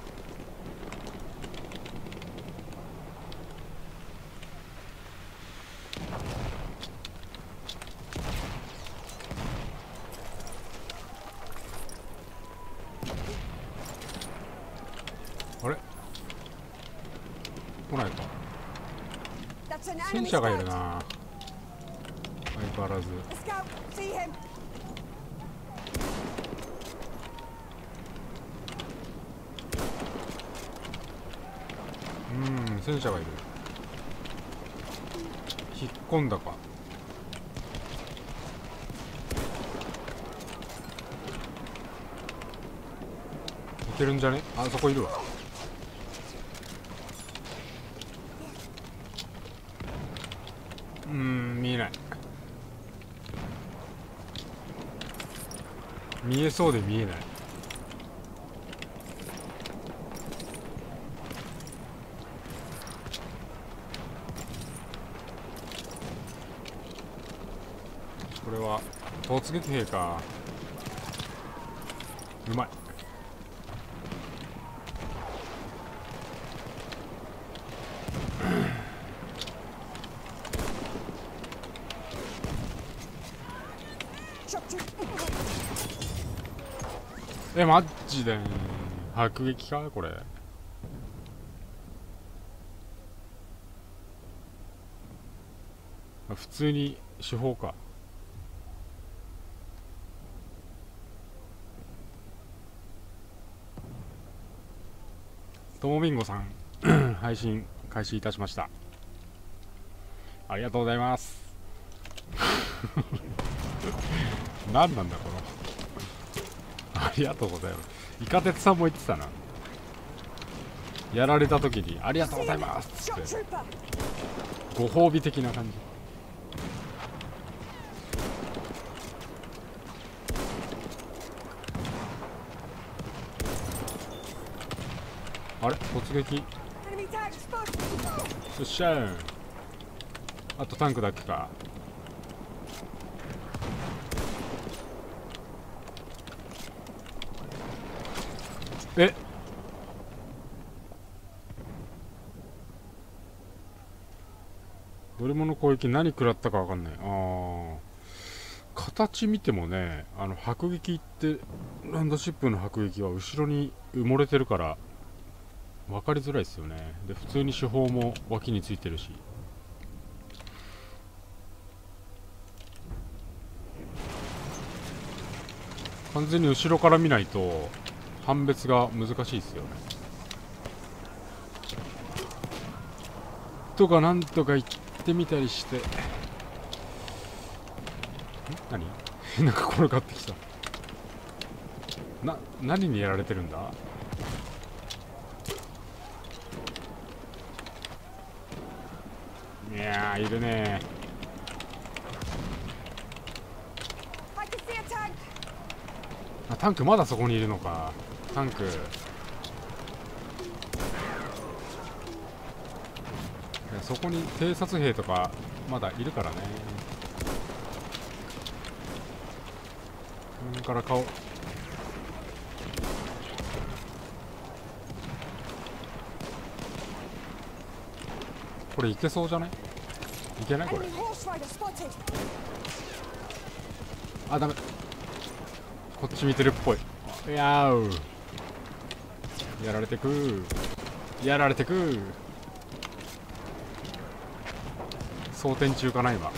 あれ？来ないか。 That's an 戦 enemy 車がいる scout. な。相変わらず。 The scout, see him. 戦車がいる。引っ込んだか。いけるんじゃね？あそこいるわ。見えない。見えそうで見えない。これは突撃兵か。うまい。マジで迫撃かこれ。普通に手法か。ともびんごさん配信開始いたしました。ありがとうございます何なんだこのありがとうございます。イカテツさんも言ってたな。やられた時にありがとうございますってご褒美的な感じ。あれ突撃。よっしゃー。あとタンクだけか。え、どれもの攻撃何食らったか分かんない。形見てもね、迫撃ってランドシップの迫撃は後ろに埋もれてるから分かりづらいですよね。で普通に手法も脇についてるし。完全に後ろから見ないと判別が難しいですよね。とかなんとか言ってみたりして。何なんか転がってきた。何にやられてるんだ。いやーいるねー。タンクまだそこにいるのか。タンクそこに偵察兵とかまだいるからね。から顔これいけそうじゃない？いけない？これあ、ダメ。こっち見てるっぽい。いやーやられてくー。 やられてく。装填中かな今。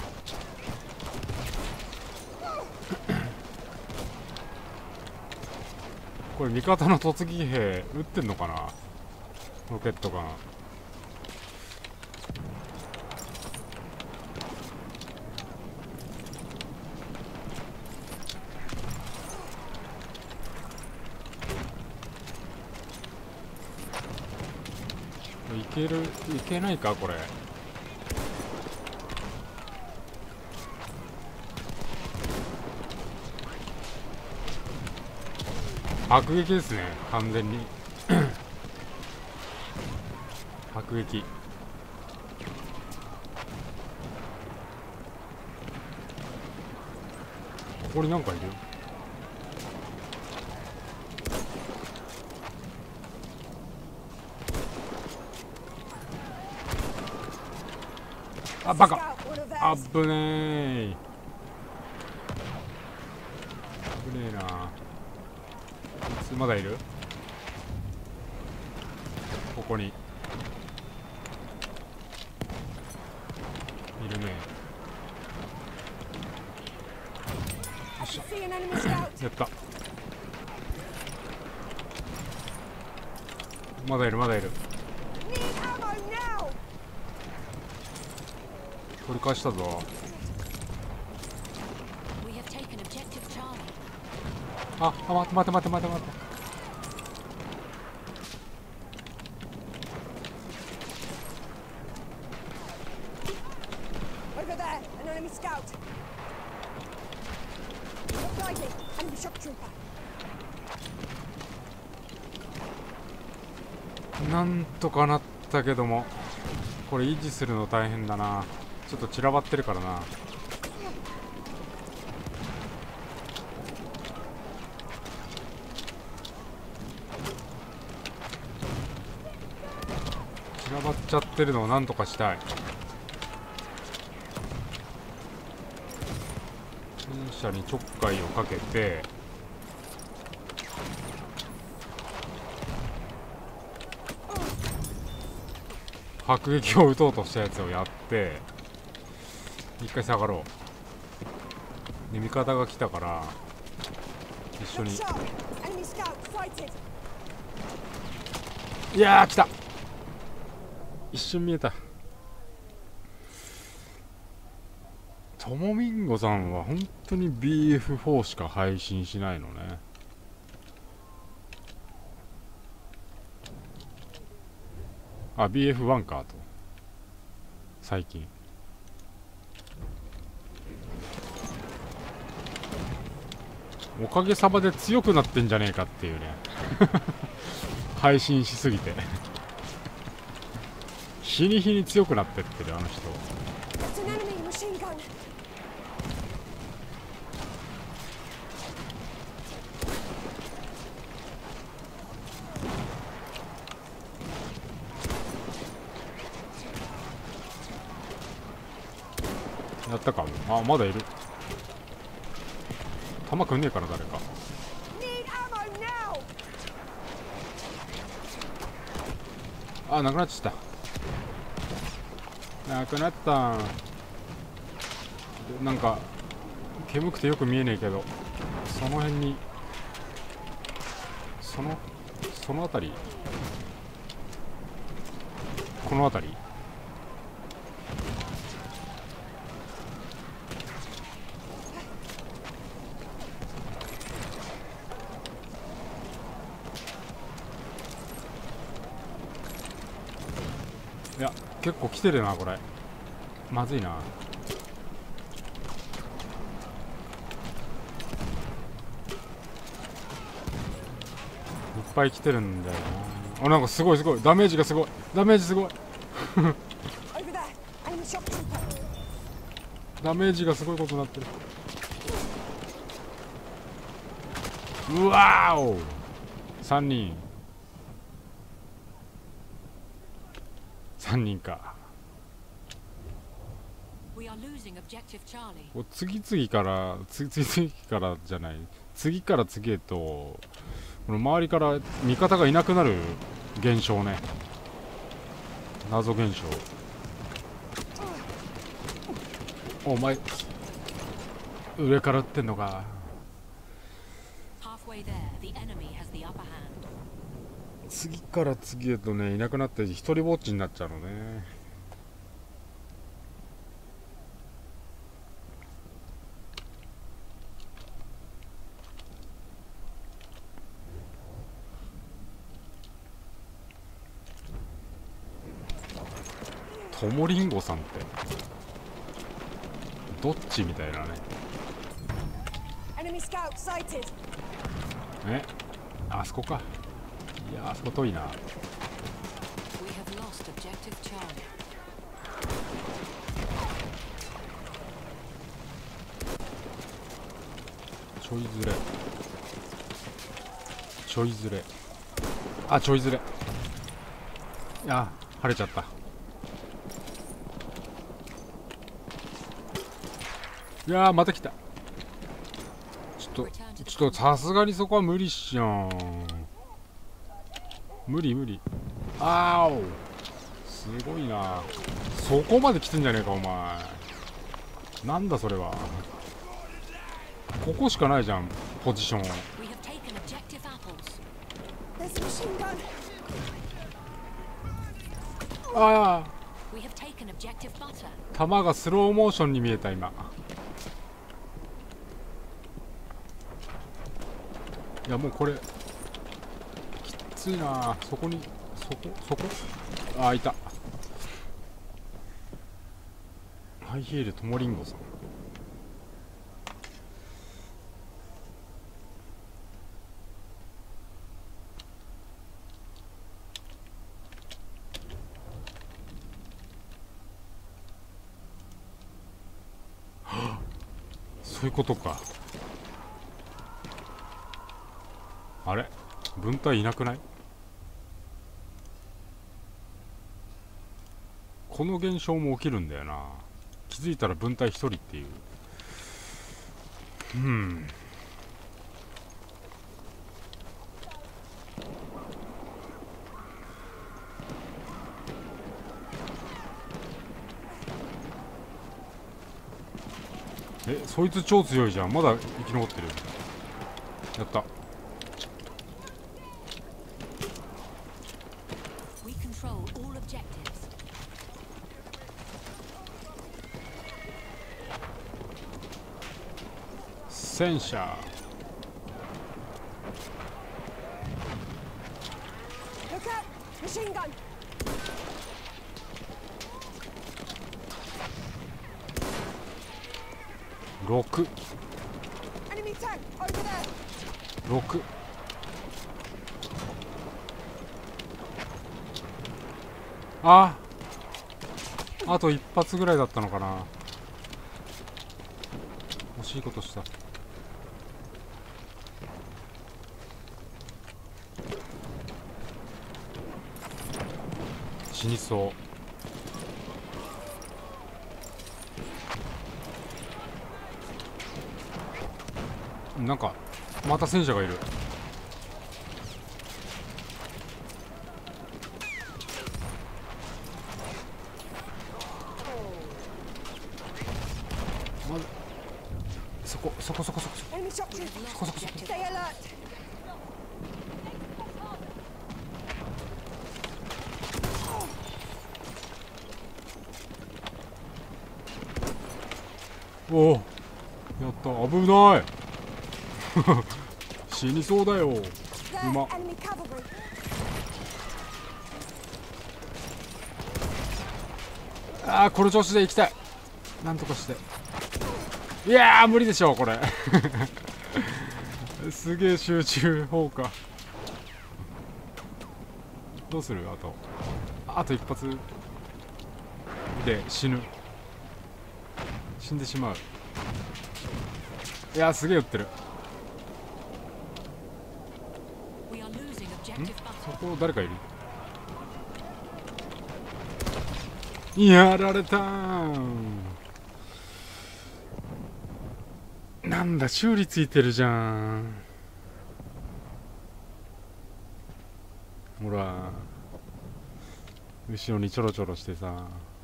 これ味方の突撃兵撃ってんのかな、ロケットガン。いけないかこれ。迫撃ですね完全に。迫撃。ここになんかいる。あ、バカ。 Scout, one of あ theirs. ぶねー。ぶねえな。まだいる。ここにいるね。よっ I しゃ see an enemy scout. やった。まだいるまだいる。 Need ammo now. 取り返したぞ。 We have taken objective Charlie. あ、待て。 Over there, an enemy scout. Look blindly, enemy shock trooper. なんとかなったけども、これ維持するの大変だな。ちょっと散らばってるからな。散らばっちゃってるのをなんとかしたい。戦車にちょっかいをかけて、迫撃を撃とうとしたやつをやって一回下がろう。で味方が来たから一緒 Look に。 sharp. Enemy scout sighted. いやー来た。一瞬見えた。ともみんごさんは本当に BF4 しか配信しないのね。あ、BF1 かと最近。おかげさまで強くなってんじゃねえかっていうね配信しすぎて日に日に強くなってってるあの人。 That's an enemy machine gun. やったか。あ、まだいる。弾くんねえから誰か。 Need ammo now. あ、なくなっちゃった。なくなった。なんか煙くてよく見えねえけど、その辺にその辺り、この辺り。いや結構来てるなこれ。まずいな。いっぱい来てるんだよな。あ、なんかすごいダメージがすごい。 Over there, enemy shock trooper. ダメージがすごいことになってる。うわーお3人か。 We are losing objective Charlie. こう次々からじゃない、次から次へとこの周りから味方がいなくなる現象ね。 謎現象。お前上から撃ってんのか。 Halfway there, the enemy has the upper hand. 次から次へとねいなくなって一人ぼっちになっちゃうのね。ともりんごさんってどっちみたいなね。 Enemy scout sighted. え、あそこか。いや、あそこ遠いな。 We have lost objective Charlie. ちょいずれちょいずれ、あ、ちょいずれ、いや晴れちゃった。いやーまた来た。ちょっとさすがにそこは無理っしょ。無理無理。あーお、すごいな。そこまで来てんじゃねえかお前。なんだそれは。ここしかないじゃんポジション。 We have taken objective apples. There's a machine gun. ああ、 We have taken objective butter. 弾がスローモーションに見えた今。いやもうこれきついな。そこにそこ、ああいた。ハイヒールともりんごさん。そういうことか。あれ、分隊いなくない？この現象も起きるんだよな。気づいたら分隊一人っていう。え、そいつ超強いじゃん。まだ生き残ってる。やった。 We control all objectives. 戦車。 Look out! Machine gun. 6。 Enemy tank over there. 6。あと一発ぐらいだったのかな。惜しいことした。死にそう。なんかまた戦車がいる。まずそこ。 Enemy shot troop. Stay alert. おお、やった。危ない死にそうだよ。 There, 馬。 enemy cavalry. ああ、この調子で行きたい。なんとかして。いやー無理でしょこれすげえ集中砲火。どうする？あと一発で死んでしまう。いやーすげえ撃ってる。 We are losing objective butter. そこ誰かいる？やられたー。なんだ修理ついてるじゃん。ほら後ろにちょろちょろしてさ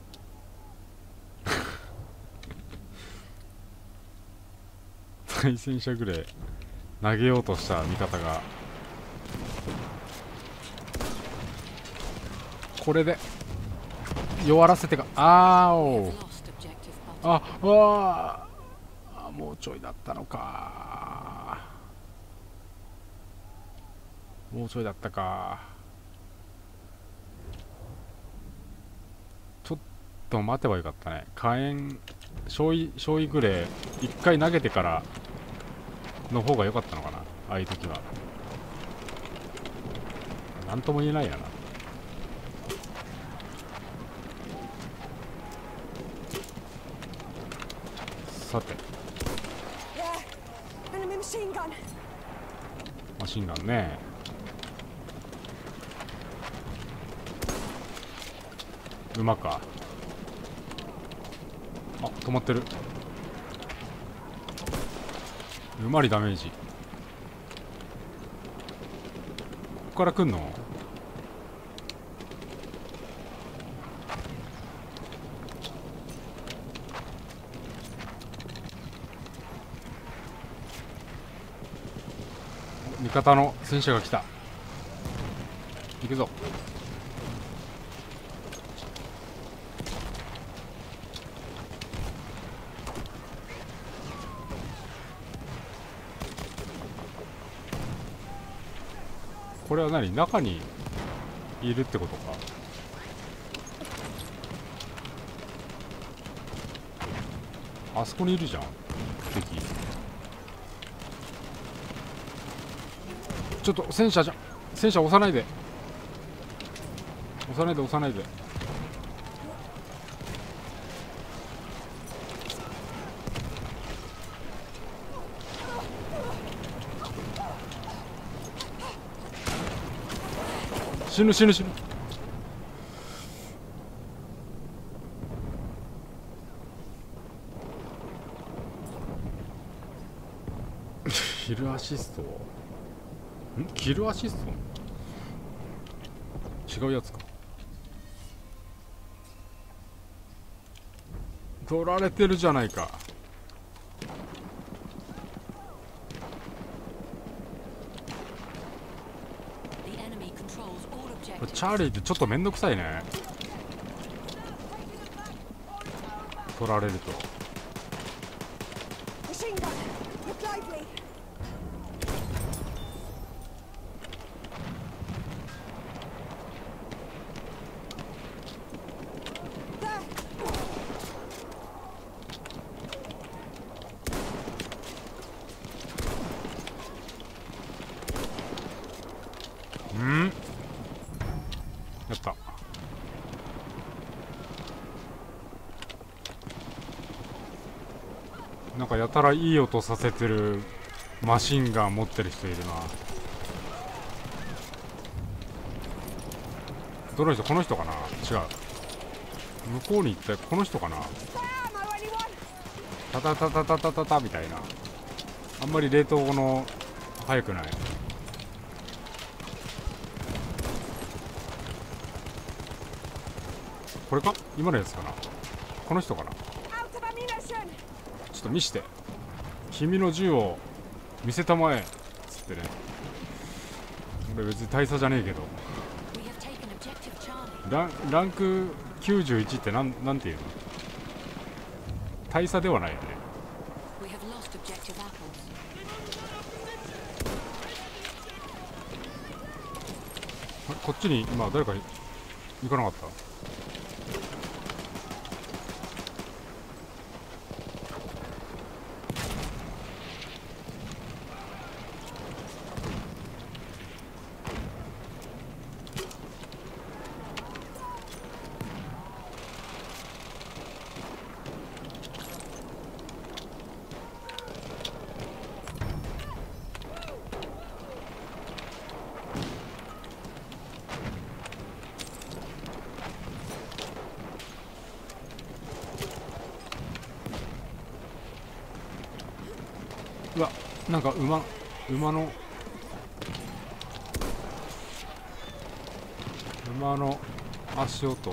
対戦車ぐらい投げようとした味方がこれで弱らせてかお Lost objective button. あわあもうちょいだったのかもうちょいだったかちょっと待てばよかったね火炎焼夷グレー一回投げてからの方が良かったのかなああいう時はなんとも言えないやなさて Yeah. Enemy machine gun. マシンガンね馬かあ止まってる馬にダメージここから来んの味方の戦車が来た行くぞこれは何中にいるってことかあそこにいるじゃん敵ちょっと戦車押さないで押さないで死ぬキルアシストキルアシスト違うやつか取られてるじゃないかこれチャーリーってちょっとめんどくさいね取られると Machine gun. Look lively. There. やったなんかやたらいい音させてるマシンガン持ってる人いるなどの人この人かな違う向こうに行ったこの人かな Bam! I only one. タタタタタタタタみたいなあんまり冷凍の速くないこれか今のやつかなこの人かな Out of ammunition. ちょっと見して君の銃を見せたまえつってね俺別に大差じゃねえけど We have taken objective Charlie. ランク91ってなんていうの大差ではないよね We have lost objective apples. あれこっちに今誰か行かなかったうわなんか馬の足音。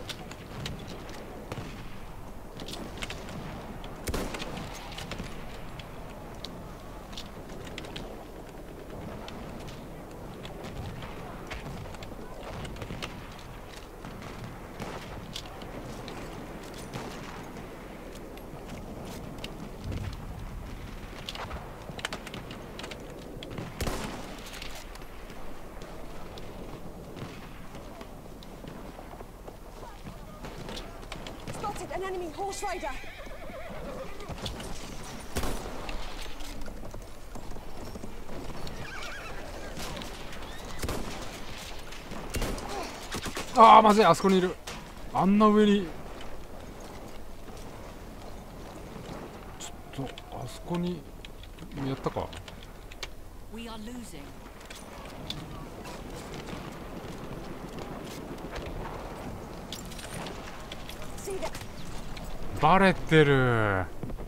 Spotted an enemy horse rider. ああ、まずい、あそこにいる。あんな上に。ちょっと、あそこに。やったか。 We are losing. バレてる。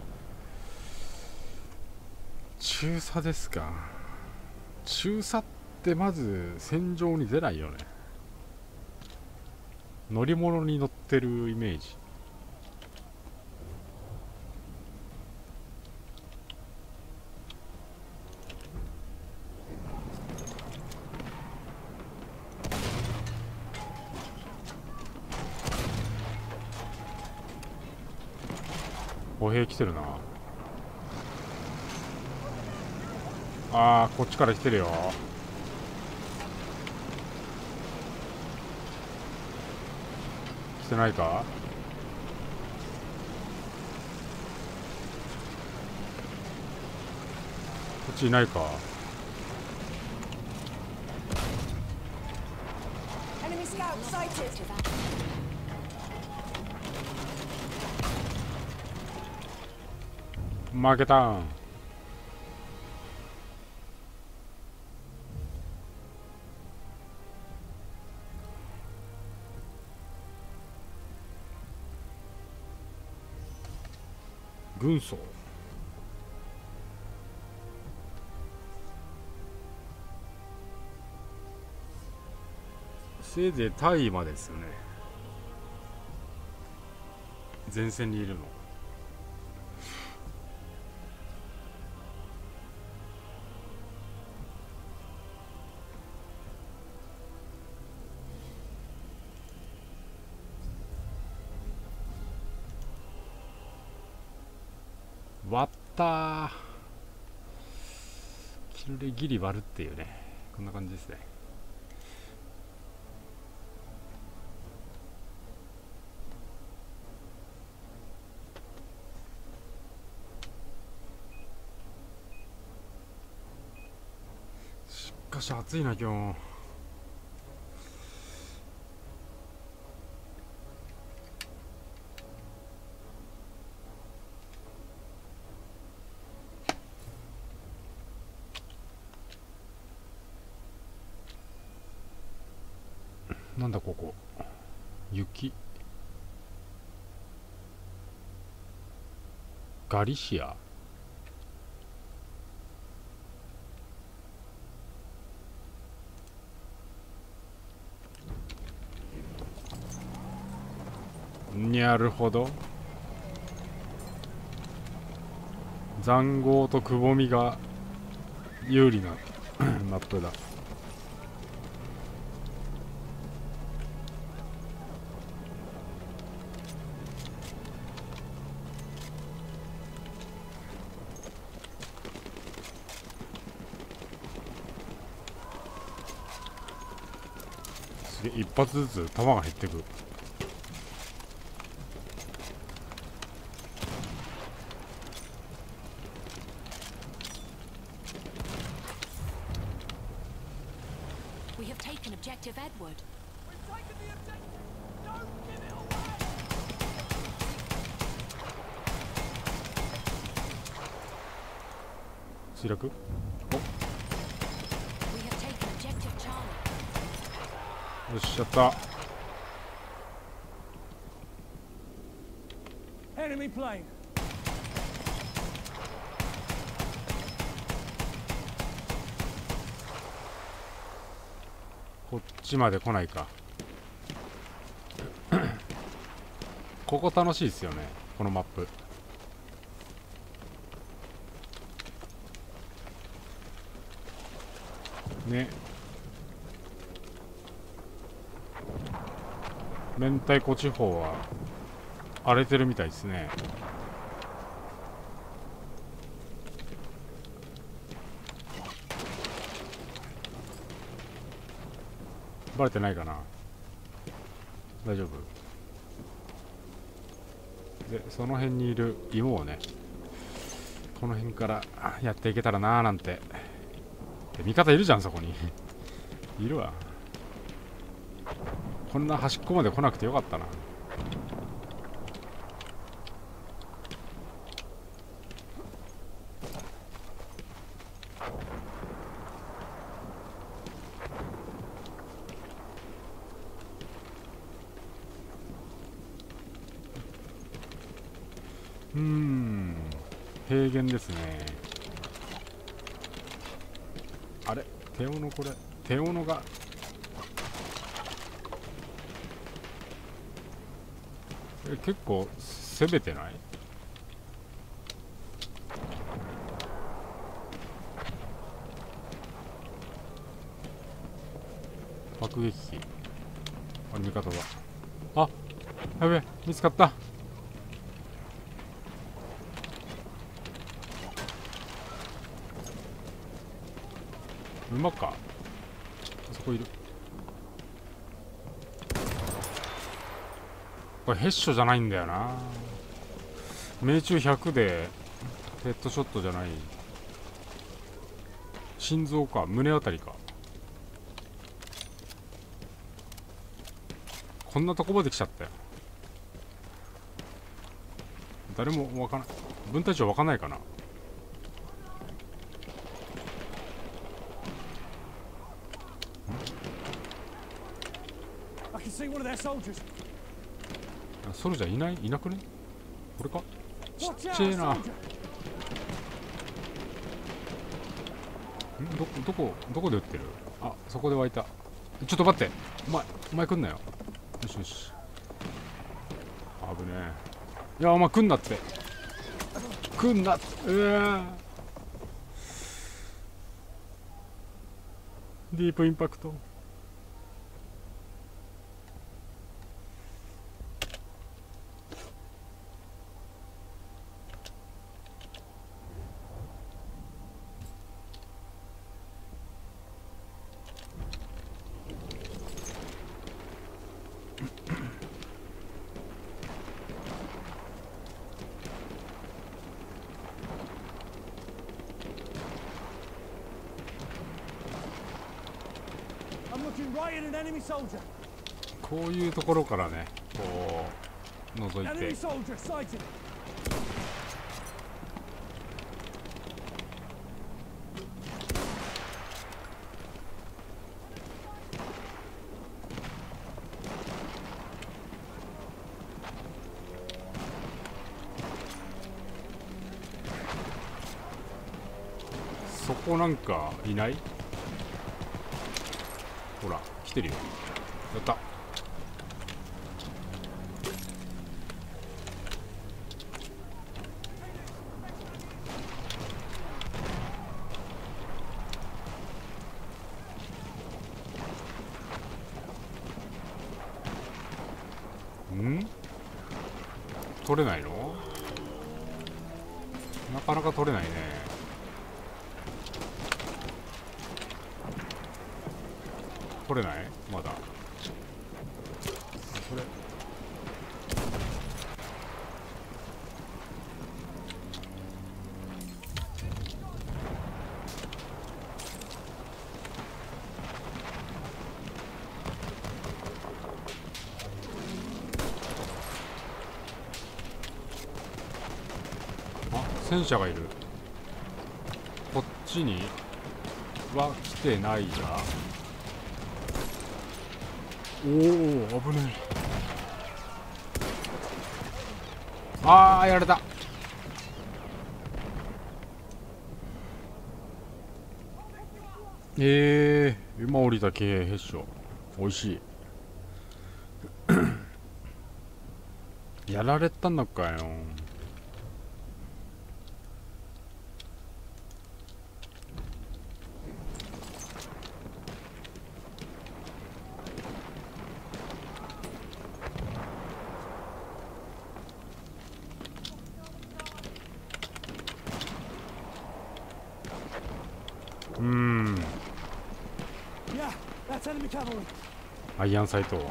中佐ですか。中佐ってまず戦場に出ないよね。乗り物に乗ってるイメージ。歩兵来てるな。あー、こっちから来てるよ。来てないか。こっちいないか。 Enemy scout sighted. 負けたん。軍曹。せいぜい大麻ですよね。前線にいるの。割ったー。キルでギリ割るっていうね、こんな感じですね。しかし暑いな今日。なんだここ。雪。ガリシア。なるほど。塹壕とくぼみが有利なマップだ。一発ずつ弾が減ってく。 We have taken objective Edward. 墜落。 We have taken objective Charlie. よし、やった。 Enemy plane. こっちまで来ないか。 ここ楽しいですよね、このマップ。ね。明太子地方は荒れてるみたいですね。バレてないかな。大丈夫で、その辺にいる芋をね、この辺からやっていけたらなーなんて。味方いるじゃん、そこにいるわ。こんな端っこまで来なくてよかったな。平原ですね。あれ、手斧、これ手斧が結構攻めてない？爆撃機。あれ、味方だ。あ、やべえ、見つかった。馬か。あそこいる。これヘッショじゃないんだよな。命中100でヘッドショットじゃない。心臓か、胸あたりか。こんなとこまで来ちゃったよ。誰もわからない。分隊長わかんないかな。ソルジャーいなくね？これか？ちっちゃいな。どこで撃ってる？あ、そこで湧いた。ちょっと待って、お前来んなよ。よしよし。危ねえ。いや、お前来んなって。来んなって。ディープインパクト。こういうところからね、こう覗いて。そこなんかいない？ほら来てるよ。やった。取れないの？なかなか取れないね。取れない？まだ。これ。戦車がいる。こっちには来てないが。おお、危ねえ。ああ、やられた。今降りた軽兵ヘッショ、おいしい。 やられたのかよ。 Yeah, that's enemy cavalry. アイアンサイト。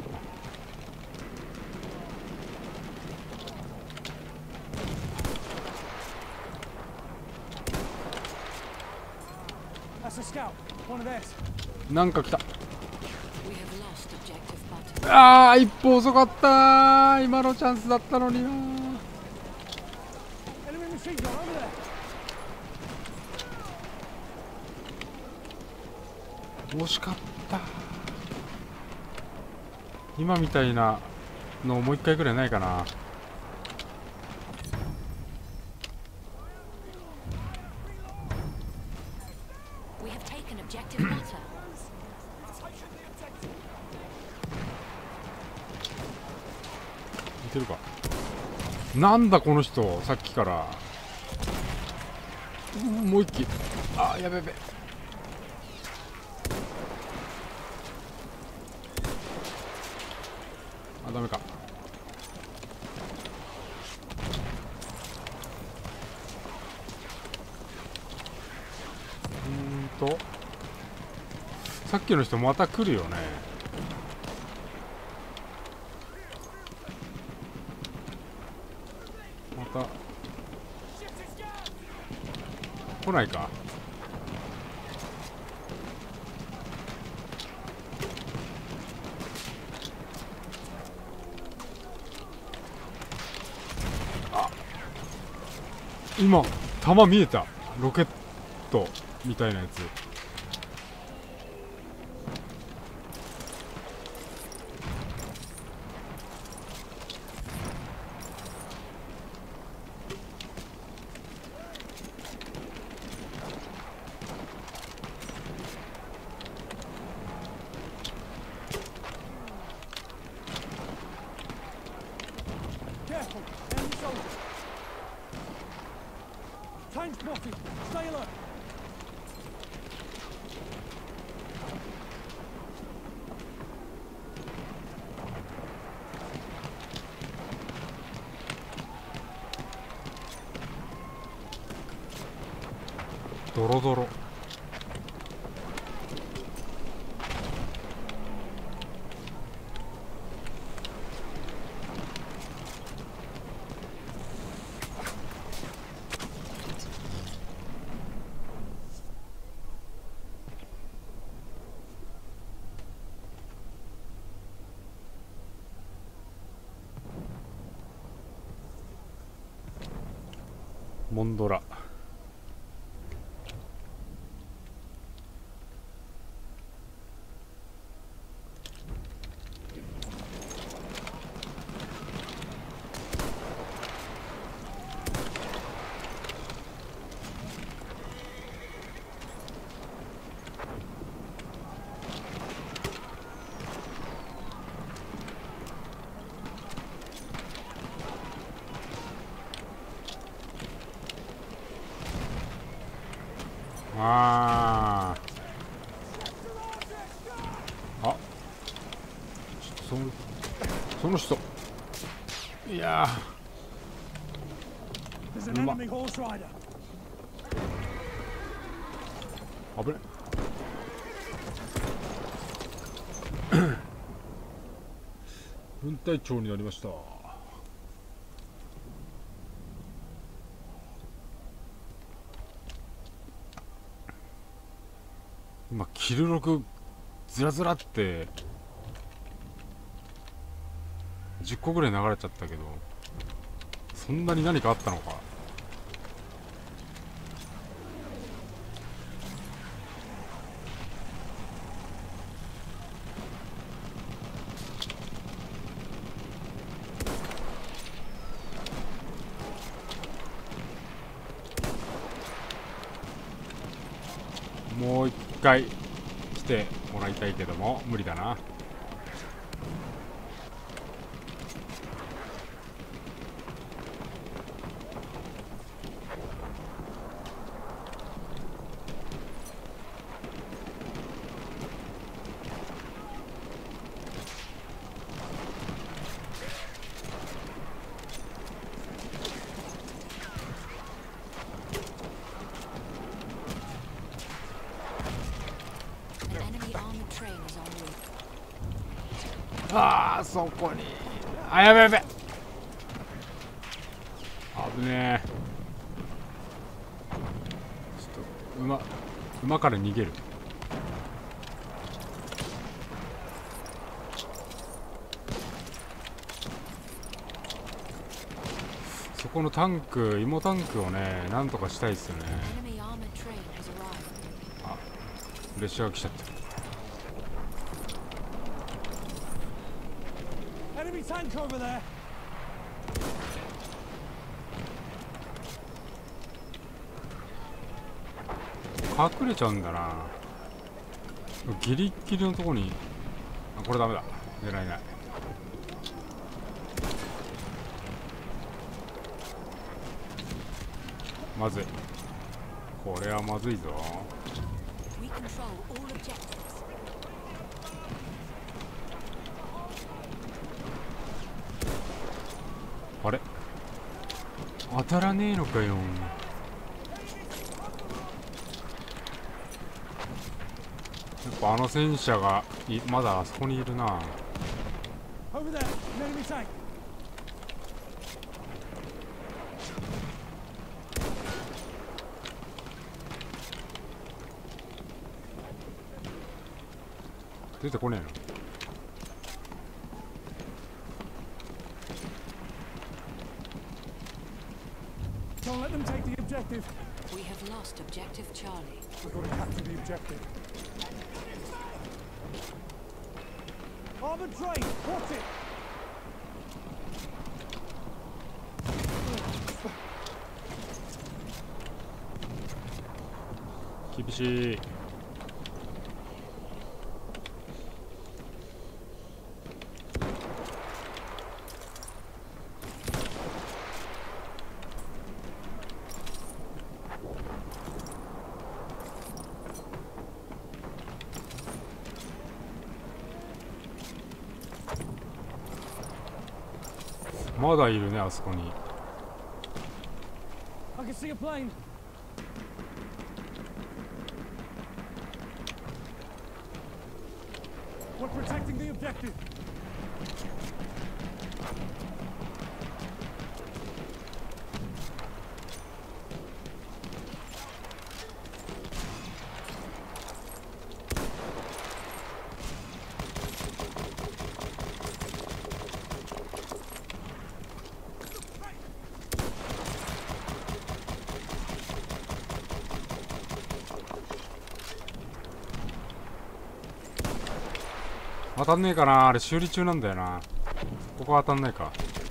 That's a scout. One of theirs. なんか来た。 We have lost objective butter. ああ、一歩遅かったー。今のチャンスだったのにな。 Enemy machine gun over there. 惜しかった。今みたいなのもう一回ぐらいないかな。 We have taken objective butter. 見てるか。なんだこの人、さっきから。もう一機。あー、やべやべ。あ、ダメか。さっきの人また来るよね。また来ないか。今弾見えた。ロケットみたいなやつ。 Careful, enemy soldier. Tank spotted. Stay alert. ドロドロ。モンドラ。あちょっとその人いや There's an enemy horse rider. 危ね分隊長になりました。今キルログずらずらって10個ぐらい流れちゃったけど、そんなに何かあったのか。もう一回来てもらいたいけども無理だな。 ああ、そこに。あ、やべやべ。危ねえ。ちょっと馬から逃げる。そこのタンク、芋タンクをね、なんとかしたいですよね。あ、列車が来ちゃった。 Enemy tank over there. 隠れちゃうんだな。ギリッギリのとこに。あ、これダメだ。狙えない。まずい。これはまずいぞ。あれ、当たらねえのかよ。やっぱあの戦車がまだあそこにいるな。 Over there, an enemy tank. 出てこねえの。 Don't let them take the objective. We have lost objective Charlie. We've got to capture the objective. Armored train, watch it. 厳しい。まだいるね、あそこに。 I can see a plane. We're protecting the objective. 아, 当たんねえかな。あれ修理中なんだよな。ここは当たんないか。ん、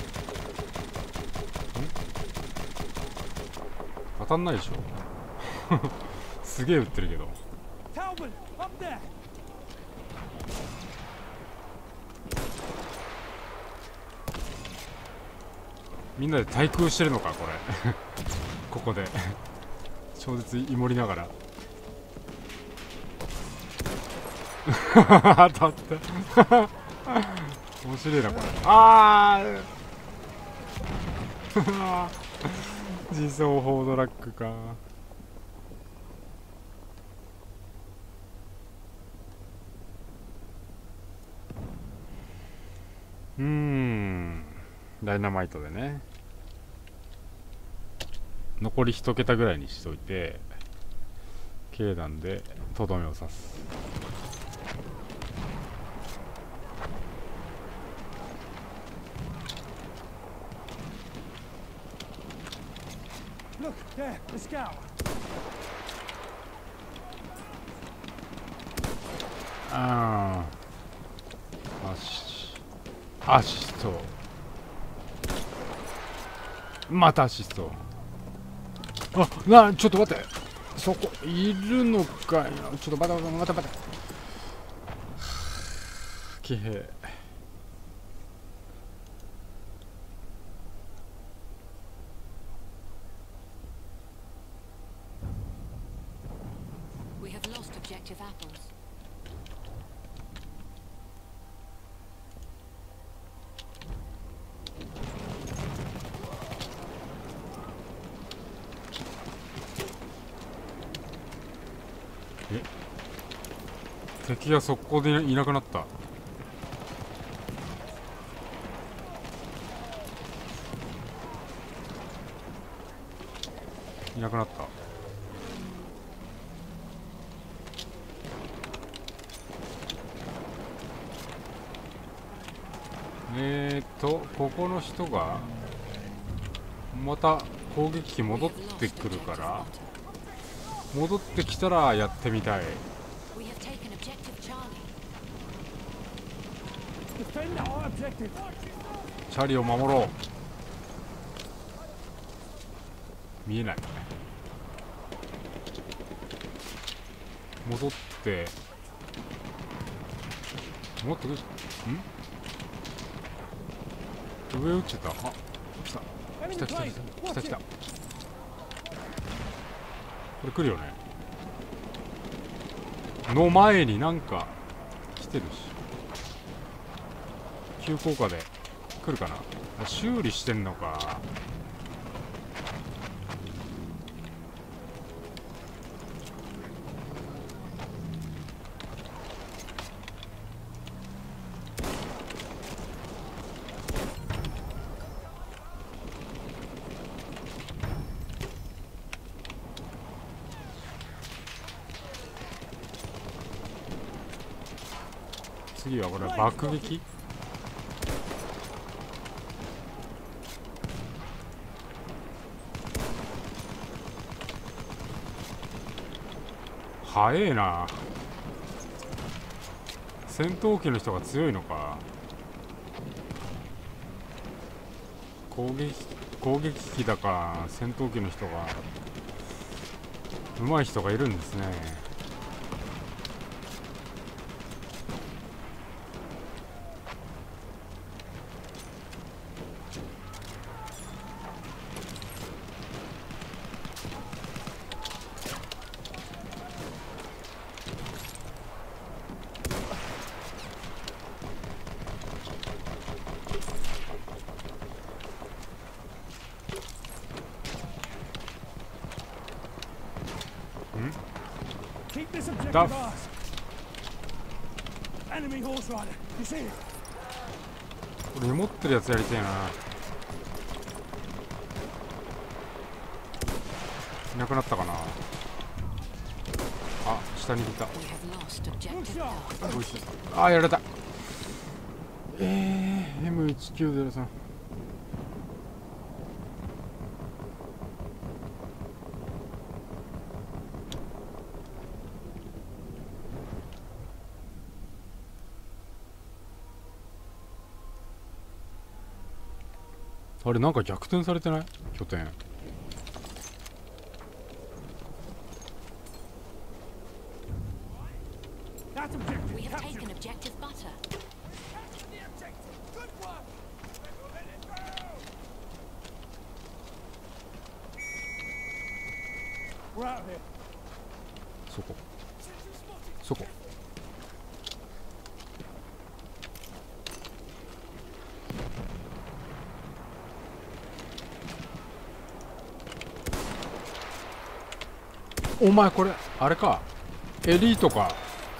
当たんないでしょ。すげえ撃ってるけど。 Talbot, up there. みんなで対空してるのかこれ。ここで超絶イモりながら。当たった。面白いなこれ。ああ自走砲ドラッグか。ダイナマイトでね、残り1桁ぐらいにしといて、軽弾でとどめを刺す。 Look, there, the scout. ああ、アシスト。またアシスト。あ、ちょっと待って。そこいるのかよ。ちょっと待って。騎兵。 We have lost objective apples. 敵が速攻でいなくなった。 いなくなった。ここの人がまた攻撃機戻ってくるから、戻ってきたらやってみたい。 We have taken objective Charlie. Defend our objective. チャリを守ろう。見えない。戻って戻ってくる。上撃ってた。あ、来た来た来た来た来た来た。これ来るよね。の前になんか来てるし、急降下で来るかな。あ、修理してんのか。次はこれ爆撃。早えな。戦闘機の人が強いのか。攻撃機だか戦闘機の人が上手い人がいるんですね。 Keep this objective Duff. ours. Enemy horse rider. You see it? これ持ってるやつやりたいな。いなくなったかな。あ、下にいた。 We have lost objective Duff. おいしい。あ、やられた。M1903。あれ、なんか逆転されてない？拠点。 That objective We have captured. taken objective Butter. We're out of here. そこ。そこ。お前これあれか、エリートか。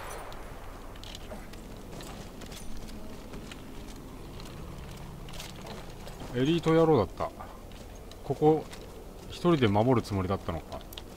エリート野郎だった。ここ一人で守るつもりだったのか。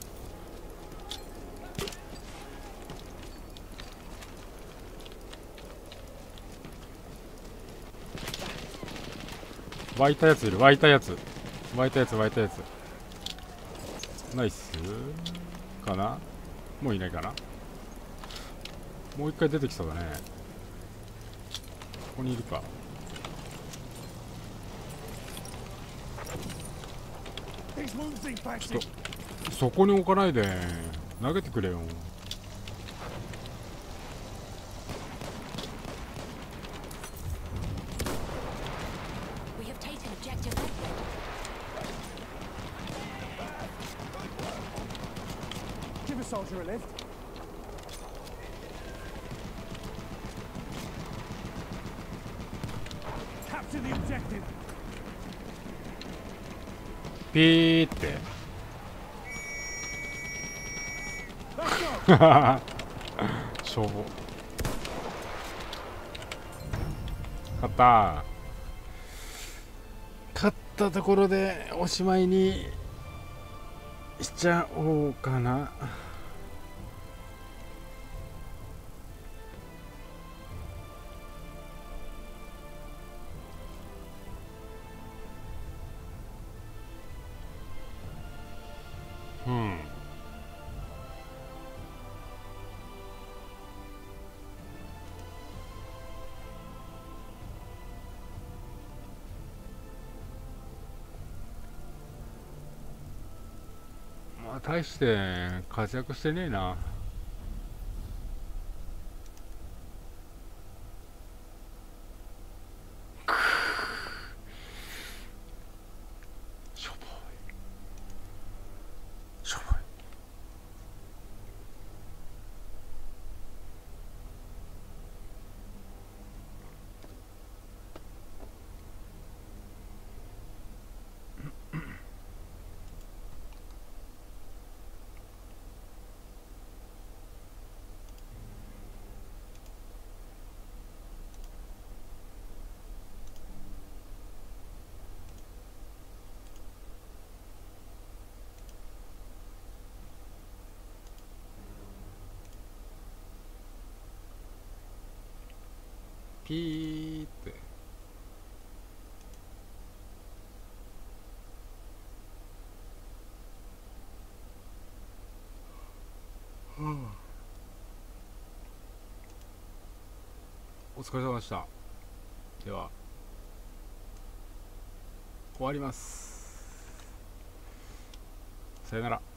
湧いたやついる。湧いたやつ湧いたやつ湧いたやつ。ナイスかな。もういないかな。もう一回出てきそうだね。ここにいるか。ちょっとそこに置かないで投げてくれよ。 We have taken objective Edward. Give a soldier a lift. Capture the objective. ピーって消防。勝った。勝ったところでおしまいにしちゃおうかな。うん。まあ大して活躍してねえな。しょぼいしょぼい。ピーって。お疲れ様でした。では終わります。さよなら。